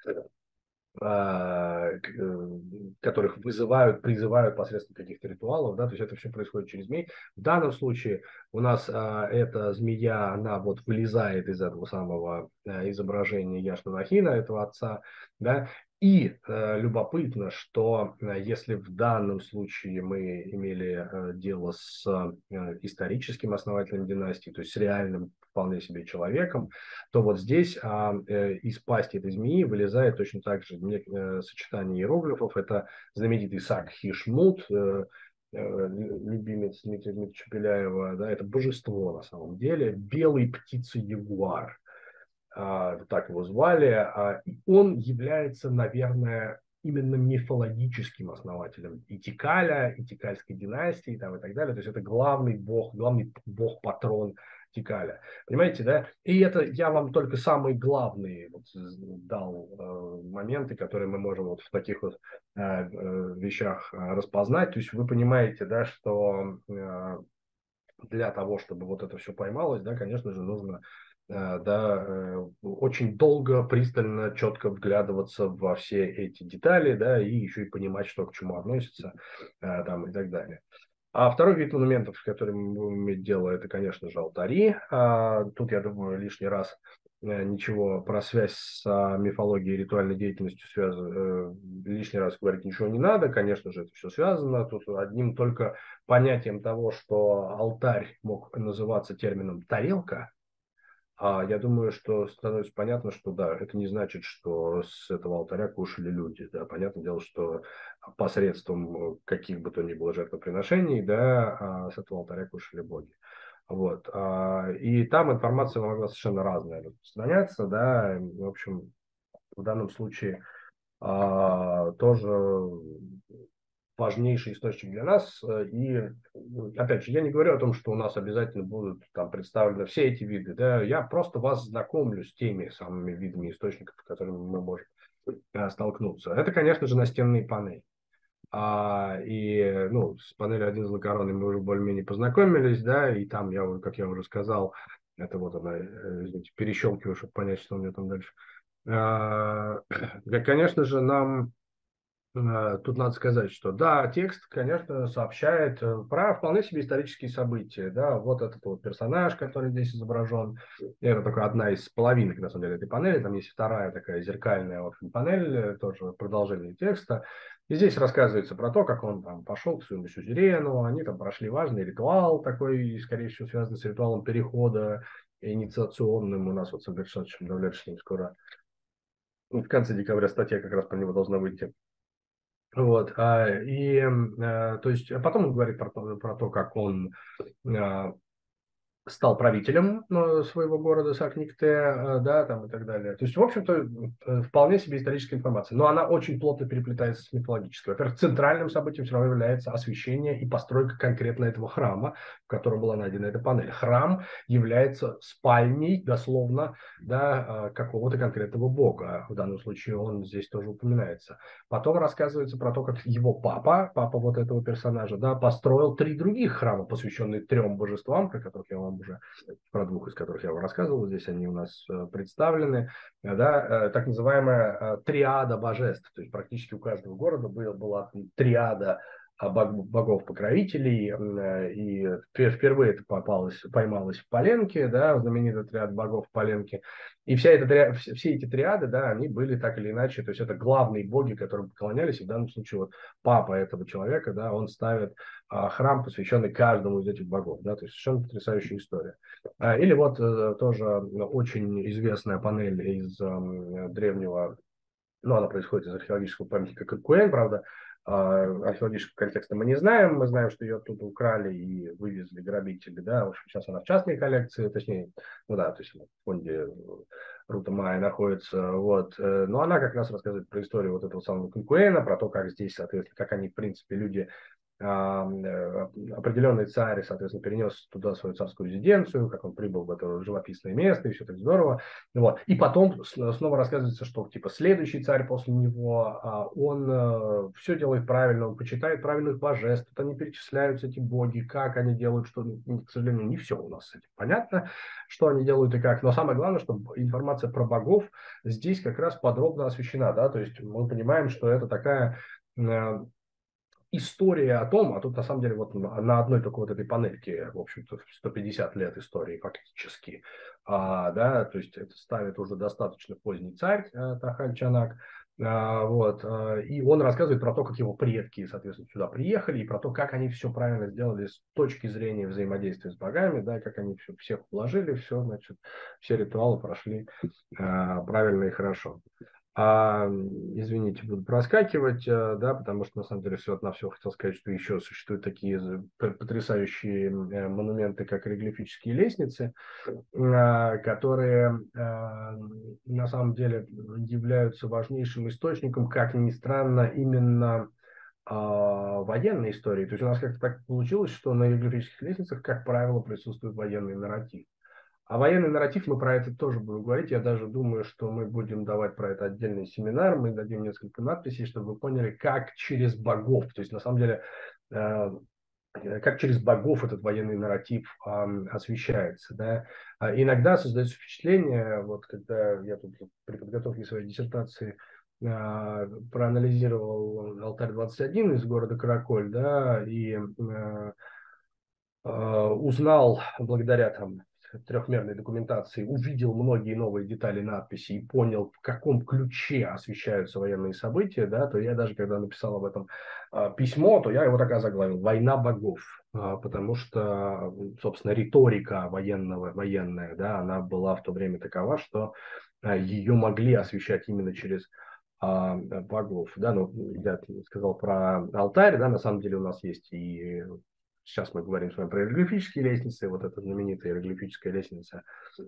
которых вызывают, призывают посредством каких-то ритуалов, да, то есть это все происходит через змей. В данном случае у нас эта змея, она вот вылезает из этого самого изображения Яшнанахина, этого отца, да, и любопытно, что если в данном случае мы имели дело с историческим основателем династии, то есть с реальным вполне себе человеком, то вот здесь из пасти этой змеи вылезает точно так же сочетание иероглифов. Это знаменитый Сакхи-Шмут, любимец Дмитрия Дмитриевича Беляева, да, это божество на самом деле, белый птица-ягуар, так его звали, и он является, наверное, именно мифологическим основателем и Тикаля, и Тикальской династии там, и так далее. То есть это главный бог-патрон Тикаля. Понимаете, да? И это я вам только самые главные вот дал моменты, которые мы можем вот в таких вот вещах распознать. То есть вы понимаете, да, что для того, чтобы вот это все поймалось, да, конечно же, нужно да, очень долго, пристально, четко вглядываться во все эти детали, да, и еще и понимать, что к чему относится, там, и так далее. А второй вид монументов, с которым мы будем иметь дело, это, конечно же, алтари. Тут, я думаю, лишний раз ничего про связь с мифологией и ритуальной деятельностью лишний раз говорить ничего не надо. Конечно же, это все связано. Тут одним только понятием того, что алтарь мог называться термином «тарелка», я думаю, что становится понятно, что да, это не значит, что с этого алтаря кушали люди. Да. Понятное дело, что посредством каких бы то ни было жертвоприношений, да, с этого алтаря кушали боги. Вот. И там информация могла совершенно разная распространяться, да, в общем, в данном случае тоже важнейший источник для нас. И, опять же, я не говорю о том, что у нас обязательно будут там представлены все эти виды. Да? Я просто вас знакомлю с теми самыми видами источников, с которыми мы можем столкнуться. Это, конечно же, настенные панели. Ну, с панелью один злокоронный мы уже более-менее познакомились, да, и там, как я уже сказал, это вот она, извините, перещелкиваю, чтобы понять, что у меня там дальше. Конечно же, нам тут надо сказать, что да, текст, конечно, сообщает про вполне себе исторические события. Да, вот этот вот персонаж, который здесь изображен, это только одна из половинок, на самом деле, этой панели. Там есть вторая такая зеркальная, в общем, панель, тоже продолжение текста. И здесь рассказывается про то, как он там пошел к своему сюзерену, они там прошли важный ритуал такой, скорее всего, связанный с ритуалом перехода инициационным. У нас вот с Андреем Александровичем Давлетшиным скоро, в конце декабря, статья как раз про него должна выйти. Вот, то есть потом он говорит про то, как он стал правителем своего города Сакникте, да, там и так далее. То есть, в общем-то, вполне себе историческая информация. Но она очень плотно переплетается с мифологической. Во-первых, центральным событием все равно является освящение и постройка конкретно этого храма, в котором была найдена эта панель. Храм является спальней, дословно, да, какого-то конкретного бога. В данном случае он здесь тоже упоминается. Потом рассказывается про то, как его папа вот этого персонажа, да, построил 3 других храма, посвященные 3 божествам, про которых я вам уже, про 2 из которых я вам рассказывал, здесь они у нас представлены, да, так называемая триада божеств, то есть практически у каждого города была триада богов-покровителей, и впервые это поймалось в Паленке, да, знаменитый триад богов Паленки. И все эти триады, да, они были так или иначе, то есть это главные боги, которым поклонялись, и в данном случае вот папа этого человека, да, он ставит храм, посвященный каждому из этих богов, да, то есть совершенно потрясающая история. Или вот тоже очень известная панель из древнего, ну, она происходит из археологического памятника Кыркуэн, правда, археологического контекста мы не знаем, мы знаем, что ее оттуда украли и вывезли грабители, да, в общем, сейчас она в частной коллекции, точнее, ну да, то есть в фонде Рута Майя находится, вот, но она как раз рассказывает про историю вот этого самого Кыркуэна, про то, как здесь, соответственно, как они, в принципе, люди определенный царь, соответственно, перенес туда свою царскую резиденцию, как он прибыл в это живописное место, и все так здорово. Вот. И потом снова рассказывается, что типа следующий царь после него, он все делает правильно, он почитает правильных божеств, тут они перечисляются, эти боги, как они делают, что, к сожалению, не все у нас с этим понятно, что они делают и как. Но самое главное, что информация про богов здесь как раз подробно освещена, да, то есть мы понимаем, что это такая история о том, а тут на самом деле вот на одной только вот этой панельке, в общем-то, 150 лет истории фактически, да, то есть это ставит уже достаточно поздний царь Тахаль Чанак, вот, и он рассказывает про то, как его предки, соответственно, сюда приехали, и про то, как они все правильно сделали с точки зрения взаимодействия с богами, да, как они всех уложили, все, значит, все ритуалы прошли правильно и хорошо. Извините, буду проскакивать, да, потому что на самом деле все на все хотел сказать, что еще существуют такие потрясающие монументы, как иероглифические лестницы, которые на самом деле являются важнейшим источником, как ни странно, именно военной истории. То есть у нас как-то так получилось, что на иероглифических лестницах, как правило, присутствует военный нарратив. А военный нарратив, мы про это тоже будем говорить. Я даже думаю, что мы будем давать про это отдельный семинар. Мы дадим несколько надписей, чтобы вы поняли, как через богов, то есть на самом деле, как через богов этот военный нарратив освещается. Да? Иногда создается впечатление, вот когда я тут при подготовке своей диссертации проанализировал алтарь 21 из города Караколь, да, и узнал благодаря там трехмерной документации, увидел многие новые детали надписи и понял, в каком ключе освещаются военные события, да, то я даже, когда написал об этом письмо, то я его так и озаглавил «Война богов», потому что, собственно, риторика военная, да, она была в то время такова, что ее могли освещать именно через богов, да, ну, я сказал про алтарь, да, на самом деле у нас есть и сейчас мы говорим с вами про иероглифические лестницы, вот эта знаменитая иероглифическая лестница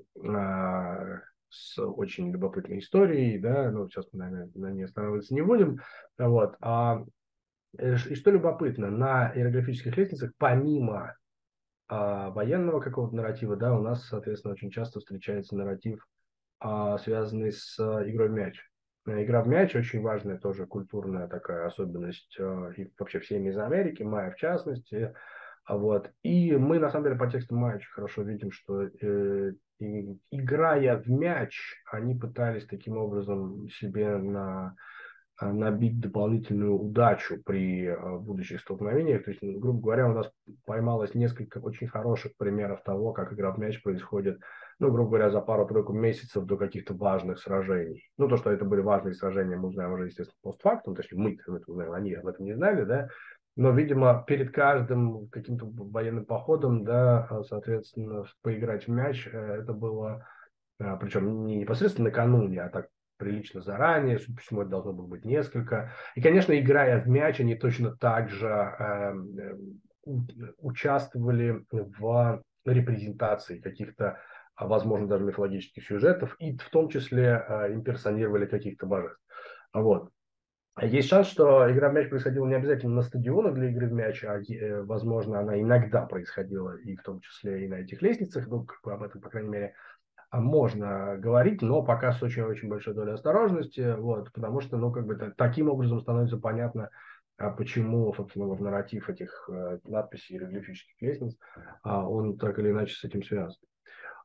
с очень любопытной историей, да, ну, сейчас мы, наверное, на ней останавливаться не будем, вот, и что любопытно, на иероглифических лестницах, помимо военного какого-то нарратива, да, у нас, соответственно, очень часто встречается нарратив, связанный с игрой в мяч. Игра в мяч очень важная тоже культурная такая особенность и вообще всей Мезоамерики, майя в частности. Вот. И мы, на самом деле, по тексту майя очень хорошо видим, что играя в мяч, они пытались таким образом себе набить дополнительную удачу при будущих столкновениях. То есть, грубо говоря, у нас поймалось несколько очень хороших примеров того, как игра в мяч происходит, ну, грубо говоря, за пару-тройку месяцев до каких-то важных сражений. Ну, то, что это были важные сражения, мы узнаем уже, естественно, постфактум, точнее, мы это узнаем, они об этом не знали, да, но, видимо, перед каждым каким-то военным походом, да, соответственно, поиграть в мяч, это было, причем не непосредственно накануне, а так прилично заранее, почему это должно было быть несколько. И, конечно, играя в мяч, они точно так же участвовали в репрезентации каких-то, возможно, даже мифологических сюжетов, и в том числе имперсонировали каких-то божеств. Вот. Есть шанс, что игра в мяч происходила не обязательно на стадионах для игры в мяч, возможно, она иногда происходила и в том числе и на этих лестницах, ну, как бы об этом, по крайней мере, можно говорить, но пока с очень-очень большой долей осторожности, вот, потому что, ну, как бы таким образом становится понятно, почему, собственно, вот нарратив этих надписей иероглифических лестниц, он так или иначе с этим связан.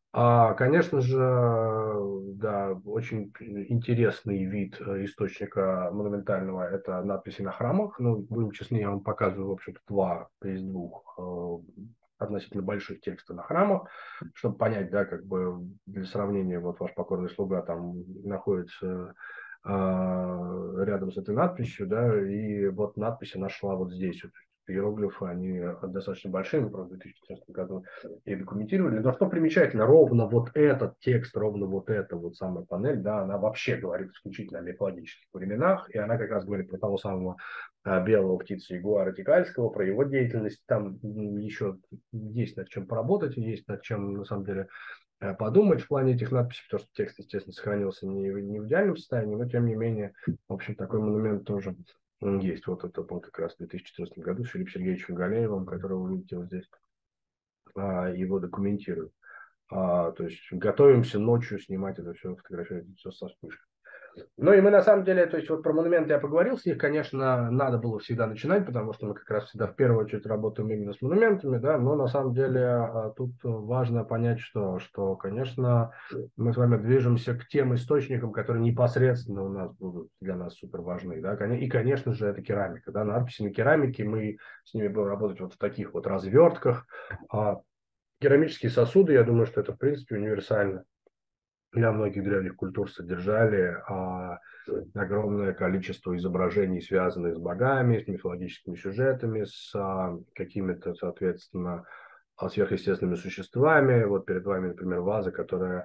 Конечно же, да, очень интересный вид источника монументального – это надписи на храмах. Ну, будем честны, я вам показываю, в общем-то, два из двух относительно больших текстов на храмах, чтобы понять, да, как бы для сравнения, вот ваш покорный слуга там находится рядом с этой надписью, да, и вот надпись нашла вот здесь, вот, иероглифы, они достаточно большие, мы, правда, в 2014 году и документировали. Но что примечательно, ровно вот этот текст, ровно вот эта вот самая панель, да, она вообще говорит исключительно о мифологических временах, и она как раз говорит про того самого белого птицу ягуара Тикальского, про его деятельность. Там еще есть над чем поработать, есть над чем, на самом деле, подумать в плане этих надписей, потому что текст, естественно, сохранился не в идеальном состоянии, но, тем не менее, в общем, такой монумент тоже есть. Вот это он как раз в 2014 году с Филиппом Сергеевичем Галеевым, которого вы видите вот здесь, его документируют. То есть готовимся ночью снимать это все, фотографировать это все со вспышкой. Ну и мы на самом деле, то есть вот про монументы я поговорил, с них, конечно, надо было всегда начинать, потому что мы как раз всегда в первую очередь работаем именно с монументами, да, но на самом деле тут важно понять, что, конечно, мы с вами движемся к тем источникам, которые непосредственно у нас будут для нас супер важны, да, и, конечно же, это керамика, да, надписи на керамике, мы с ними будем работать вот в таких вот развертках. Керамические сосуды, я думаю, что это, в принципе, универсально для многих древних культур содержали огромное количество изображений, связанных с богами, с мифологическими сюжетами, с какими-то, соответственно, сверхъестественными существами. Вот перед вами, например, ваза, которая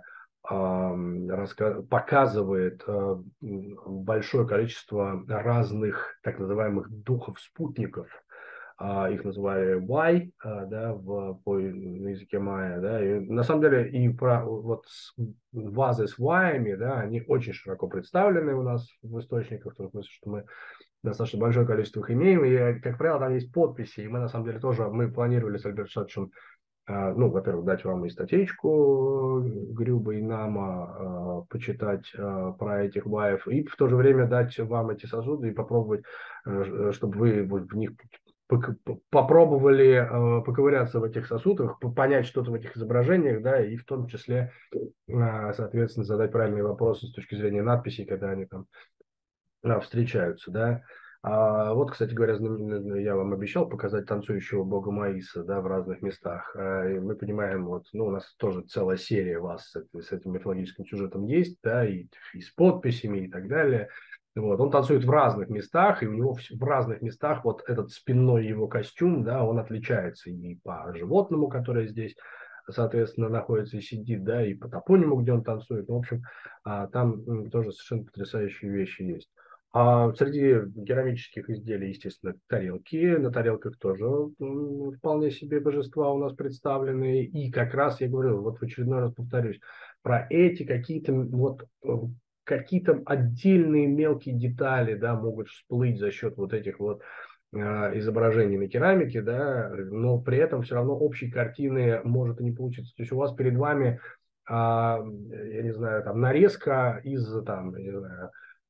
показывает большое количество разных так называемых духов-спутников. Их называли Y, да, на языке майя, да, и на самом деле и вот вазы с Y, да, они очень широко представлены у нас в источниках, в том смысле, что мы достаточно большое количество их имеем, и, как правило, там есть подписи, и мы, на самом деле, тоже, мы планировали с Альбертом Шатчем, ну, во-первых, дать вам и статейку Грюба и Нама, почитать про этих баев, и в то же время дать вам эти сосуды и попробовать, чтобы вы в них попробовали поковыряться в этих сосудах, понять что-то в этих изображениях, да, и в том числе, соответственно, задать правильные вопросы с точки зрения надписей, когда они там встречаются, да. Вот, кстати говоря, я вам обещал показать танцующего бога Маиса, да, в разных местах. И мы понимаем, вот, ну, у нас тоже целая серия вас с этим мифологическим сюжетом есть, да, и с подписями и так далее. Вот, он танцует в разных местах, и у него в разных местах вот этот спинной его костюм, да, он отличается и по животному, которое здесь, соответственно, находится и сидит, да, и по топониму, где он танцует. Ну, в общем, там тоже совершенно потрясающие вещи есть. Среди керамических изделий, естественно, тарелки. На тарелках тоже вполне себе божества у нас представлены. И как раз я говорю, вот в очередной раз повторюсь, про эти какие-то вот какие-то отдельные мелкие детали, да, могут всплыть за счет вот этих вот изображений на керамике, да, но при этом все равно общей картины может и не получиться. То есть у вас перед вами, я не знаю, там нарезка из там, я не знаю,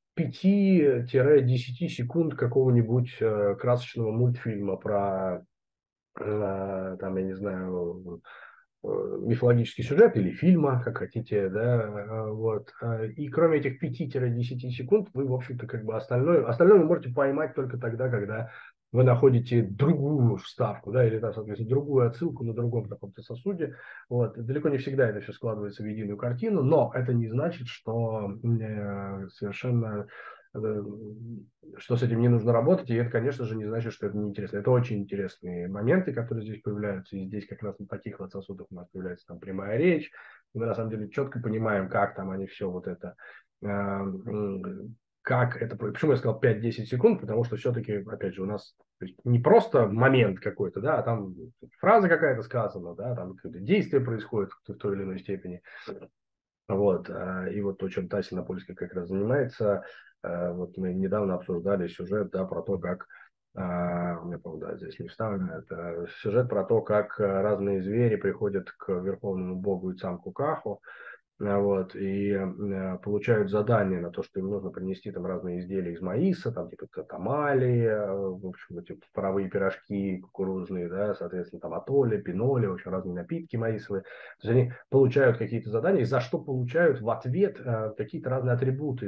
5-10 секунд какого-нибудь красочного мультфильма про, там, я не знаю, мифологический сюжет или фильма, как хотите, да, вот. И кроме этих 5-10 секунд, вы, в общем-то, как бы остальное вы можете поймать только тогда, когда вы находите другую вставку, да, или, там, соответственно, другую отсылку на другом каком-то сосуде. Вот. Далеко не всегда это все складывается в единую картину, но это не значит, что совершенно что с этим не нужно работать, и это, конечно же, не значит, что это неинтересно. Это очень интересные моменты, которые здесь появляются, и здесь как раз на таких вот сосудах у нас появляется там прямая речь, и мы на самом деле четко понимаем, как там они все вот это, как это, почему я сказал 5-10 секунд, потому что все-таки, опять же, у нас не просто момент какой-то, да, а там фраза какая-то сказана, да, там какое-то действие происходит в той или иной степени. Вот, и вот то, чем Тася Напольская как раз занимается, вот мы недавно обсуждали сюжет, да, про то, как, у меня, по-моему, да, здесь не вставлено, это сюжет про то, как разные звери приходят к верховному богу Ицам Кукаху, Вот, и получают задание на то, что им нужно принести там разные изделия из маиса, там типа тамали, в общем, эти паровые пирожки кукурузные, да, соответственно, там атоли, пиноли, в общем, разные напитки маисовые. То есть они получают какие-то задания, и за что получают в ответ какие-то разные атрибуты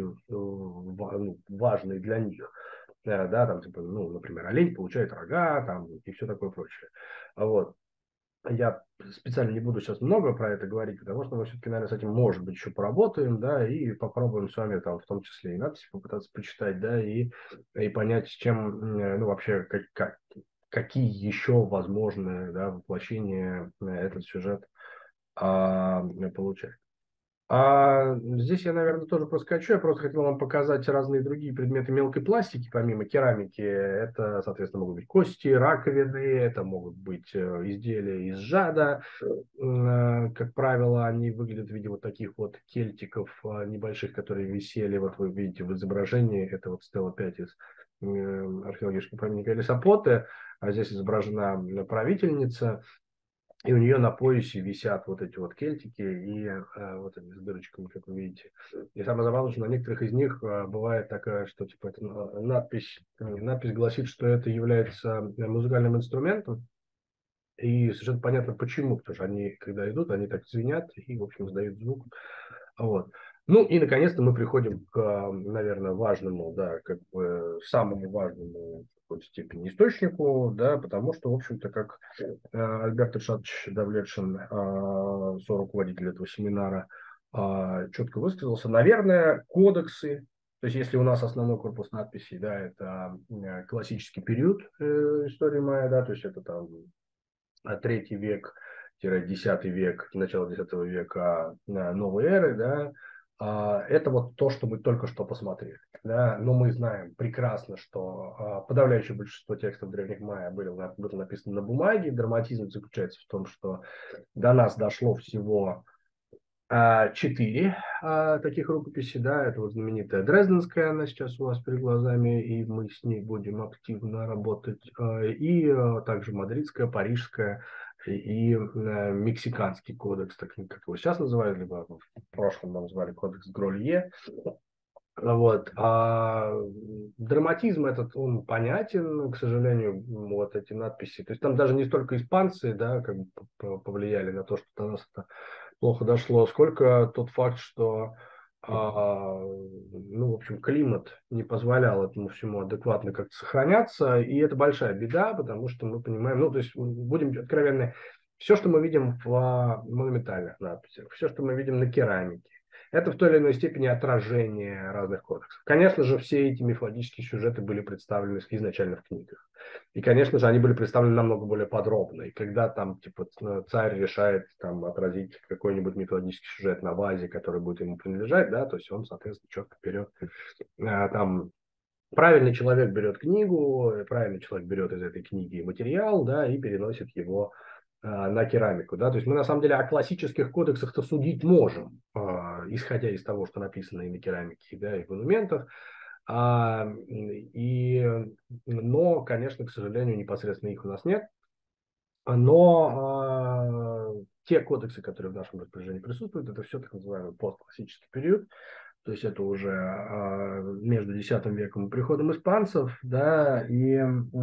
важные для них. Да, там, типа, ну, например, олень получает рога, там, и все такое прочее. Вот. Я специально не буду сейчас много про это говорить, потому что мы все-таки, наверное, с этим, может быть, еще поработаем, да, и попробуем с вами там в том числе и надписи попытаться почитать, да, и понять, с чем, ну, вообще, какие еще возможные, да, воплощения этот сюжет получает. Здесь я, наверное, тоже проскочу. Я просто хотел вам показать разные другие предметы мелкой пластики, помимо керамики. Это, соответственно, могут быть кости, раковины, это могут быть изделия из жада. Как правило, они выглядят в виде вот таких вот кельтиков небольших, которые висели, вот вы видите в изображении. Это вот Стелла 5 из археологического памятника Лесопоты. А здесь изображена правительница. И у нее на поясе висят вот эти вот кельтики и вот они с дырочками, как вы видите. И самое забавное, что на некоторых из них бывает такая, что типа это, надпись гласит, что это является музыкальным инструментом. И совершенно понятно почему, потому что они, когда идут, они так звенят и, в общем, издают звук. Вот. Ну и, наконец-то, мы приходим к, наверное, важному, да, как бы самому важному в какой-то степени источнику, да, потому что, в общем-то, как Альберт Ильшатович Давлетшин, соруководитель этого семинара, четко высказался, наверное, кодексы, то есть если у нас основной корпус надписей, да, это классический период истории майя, да, то есть это там третий век, десятый век, начало десятого века новой эры, да, это вот то, что мы только что посмотрели. Да, но мы знаем прекрасно, что подавляющее большинство текстов древних майя было написано на бумаге. Драматизм заключается в том, что до нас дошло всего 4 таких рукописи, да, это вот знаменитая Дрезденская, она сейчас у вас перед глазами, и мы с ней будем активно работать, и также Мадридская, Парижская и Мексиканский кодекс, так как его сейчас называют, либо в прошлом нам звали кодекс Гролье. Вот. Драматизм этот, он понятен, к сожалению, вот эти надписи. То есть там даже не столько испанцы, да, как бы повлияли на то, что до нас это плохо дошло, сколько тот факт, что ну, в общем, климат не позволял этому всему адекватно как-то сохраняться, и это большая беда, потому что мы понимаем, ну, то есть, будем откровенны, все, что мы видим в монументальных надписях, все, что мы видим на керамике, это в той или иной степени отражение разных кодексов. Конечно же, все эти мифологические сюжеты были представлены изначально в книгах. И, конечно же, они были представлены намного более подробно. И когда там, типа, царь решает там отразить какой-нибудь мифологический сюжет на вазе, который будет ему принадлежать, да, то есть он, соответственно, четко берет там правильный человек берет книгу, правильный человек берет из этой книги материал, да, и переносит его на керамику, да, то есть мы на самом деле о классических кодексах-то судить можем, исходя из того, что написано и на керамике, да, и в монументах, но, конечно, к сожалению, непосредственно их у нас нет, но те кодексы, которые в нашем распоряжении присутствуют, это все так называемый постклассический период, то есть это уже между X веком и приходом испанцев, да, и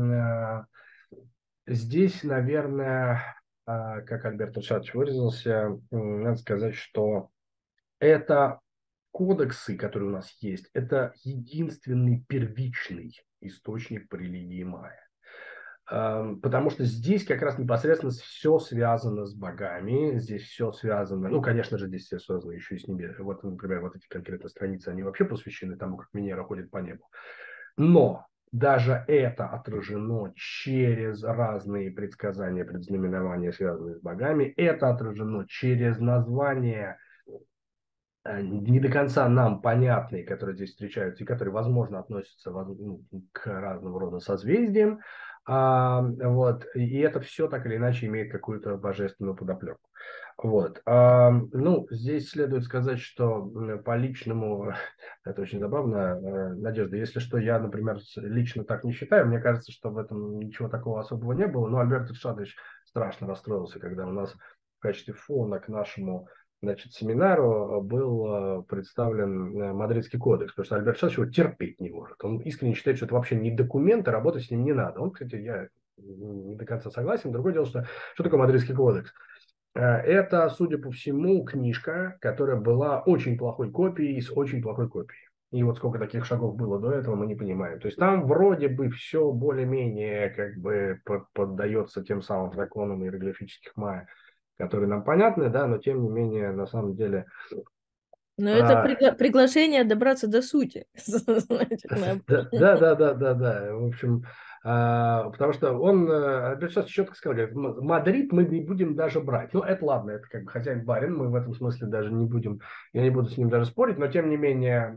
здесь, наверное, как Альберт Ильшатович выразился, надо сказать, что это кодексы, которые у нас есть, это единственный первичный источник по религии майя. Потому что здесь как раз непосредственно все связано с богами, здесь все связано, ну, конечно же, здесь все связано еще и с ними. Вот, например, вот эти конкретные страницы, они вообще посвящены тому, как Венера ходит по небу. Но даже это отражено через разные предсказания, предзнаменования, связанные с богами. Это отражено через названия не до конца нам понятные, которые здесь встречаются и которые, возможно, относятся к разного рода созвездиям. Вот. И это все так или иначе имеет какую-то божественную подоплеку. Вот. Ну, здесь следует сказать, что по личному, это очень забавно, Надежда, если что, я, например, лично так не считаю, мне кажется, что в этом ничего такого особого не было, но Альберт Ильшатович страшно расстроился, когда у нас в качестве фона к нашему значит, семинару был представлен Мадридский кодекс, потому что Альберт Шелч его терпеть не может. Он искренне считает, что это вообще не документ, и работать с ним не надо. Он, кстати, я не до конца согласен. Другое дело, что такое Мадридский кодекс? Это, судя по всему, книжка, которая была очень плохой копией с очень плохой копией. И вот сколько таких шагов было до этого, мы не понимаем. То есть там вроде бы все более-менее как бы поддается тем самым законам иероглифических майя, которые нам понятны, да, но тем не менее, на самом деле... Но это приглашение добраться до сути. Да, да, да, да, да. В общем, потому что он сейчас четко сказал, говорит, Мадрид мы не будем даже брать. Ну, это ладно, это как бы хозяин-барин, мы в этом смысле даже не будем, я не буду с ним даже спорить, но тем не менее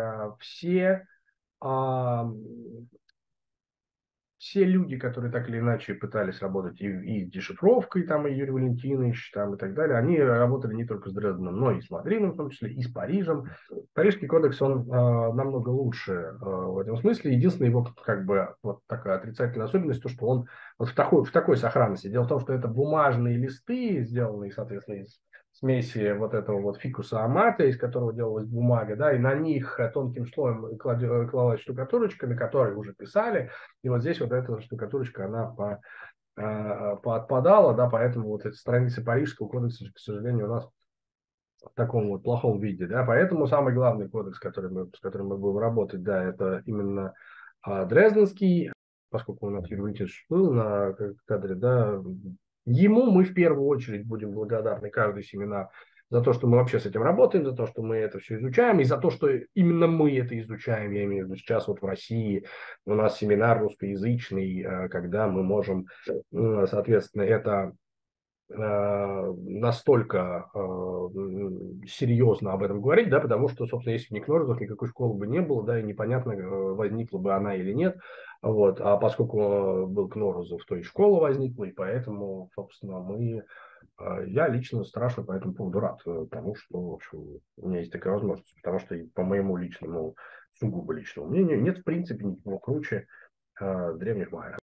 а, все люди, которые так или иначе пытались работать и с дешифровкой, там, и Юрий Валентинович, там, и так далее, они работали не только с Дрезденом, но и с Мадрином, в том числе, и с Парижем. Парижский кодекс, он намного лучше в этом смысле. Единственная его, как бы, вот такая отрицательная особенность, то, что он вот в такой сохранности. Дело в том, что это бумажные листы, сделанные, соответственно, из смеси вот этого вот фикуса амата, из которого делалась бумага, да, и на них тонким слоем клалась штукатурочка, на которой уже писали, и вот здесь вот эта штукатурочка, она поотпадала, да, поэтому вот эти страницы Парижского кодекса, к сожалению, у нас в таком вот плохом виде, да, поэтому самый главный кодекс, с которым мы будем работать, да, это именно Дрезденский, поскольку у нас Юрий Валентинович был на кадре, да, ему мы в первую очередь будем благодарны каждый семинар за то, что мы вообще с этим работаем, за то, что мы это все изучаем, и за то, что именно мы это изучаем. Я имею в виду сейчас вот в России у нас семинар русскоязычный, когда мы можем, соответственно, это настолько серьезно об этом говорить, да, потому что, собственно, если бы не Кнорзов, никакой школы бы не было, да, и непонятно, возникла бы она или нет, вот, а поскольку был Кнорзов, то и школа возникла, и поэтому, собственно, я лично страшно по этому поводу рад, потому что, в общем, у меня есть такая возможность, потому что по моему личному, сугубо личному мнению, нет, в принципе, ничего круче древних майя.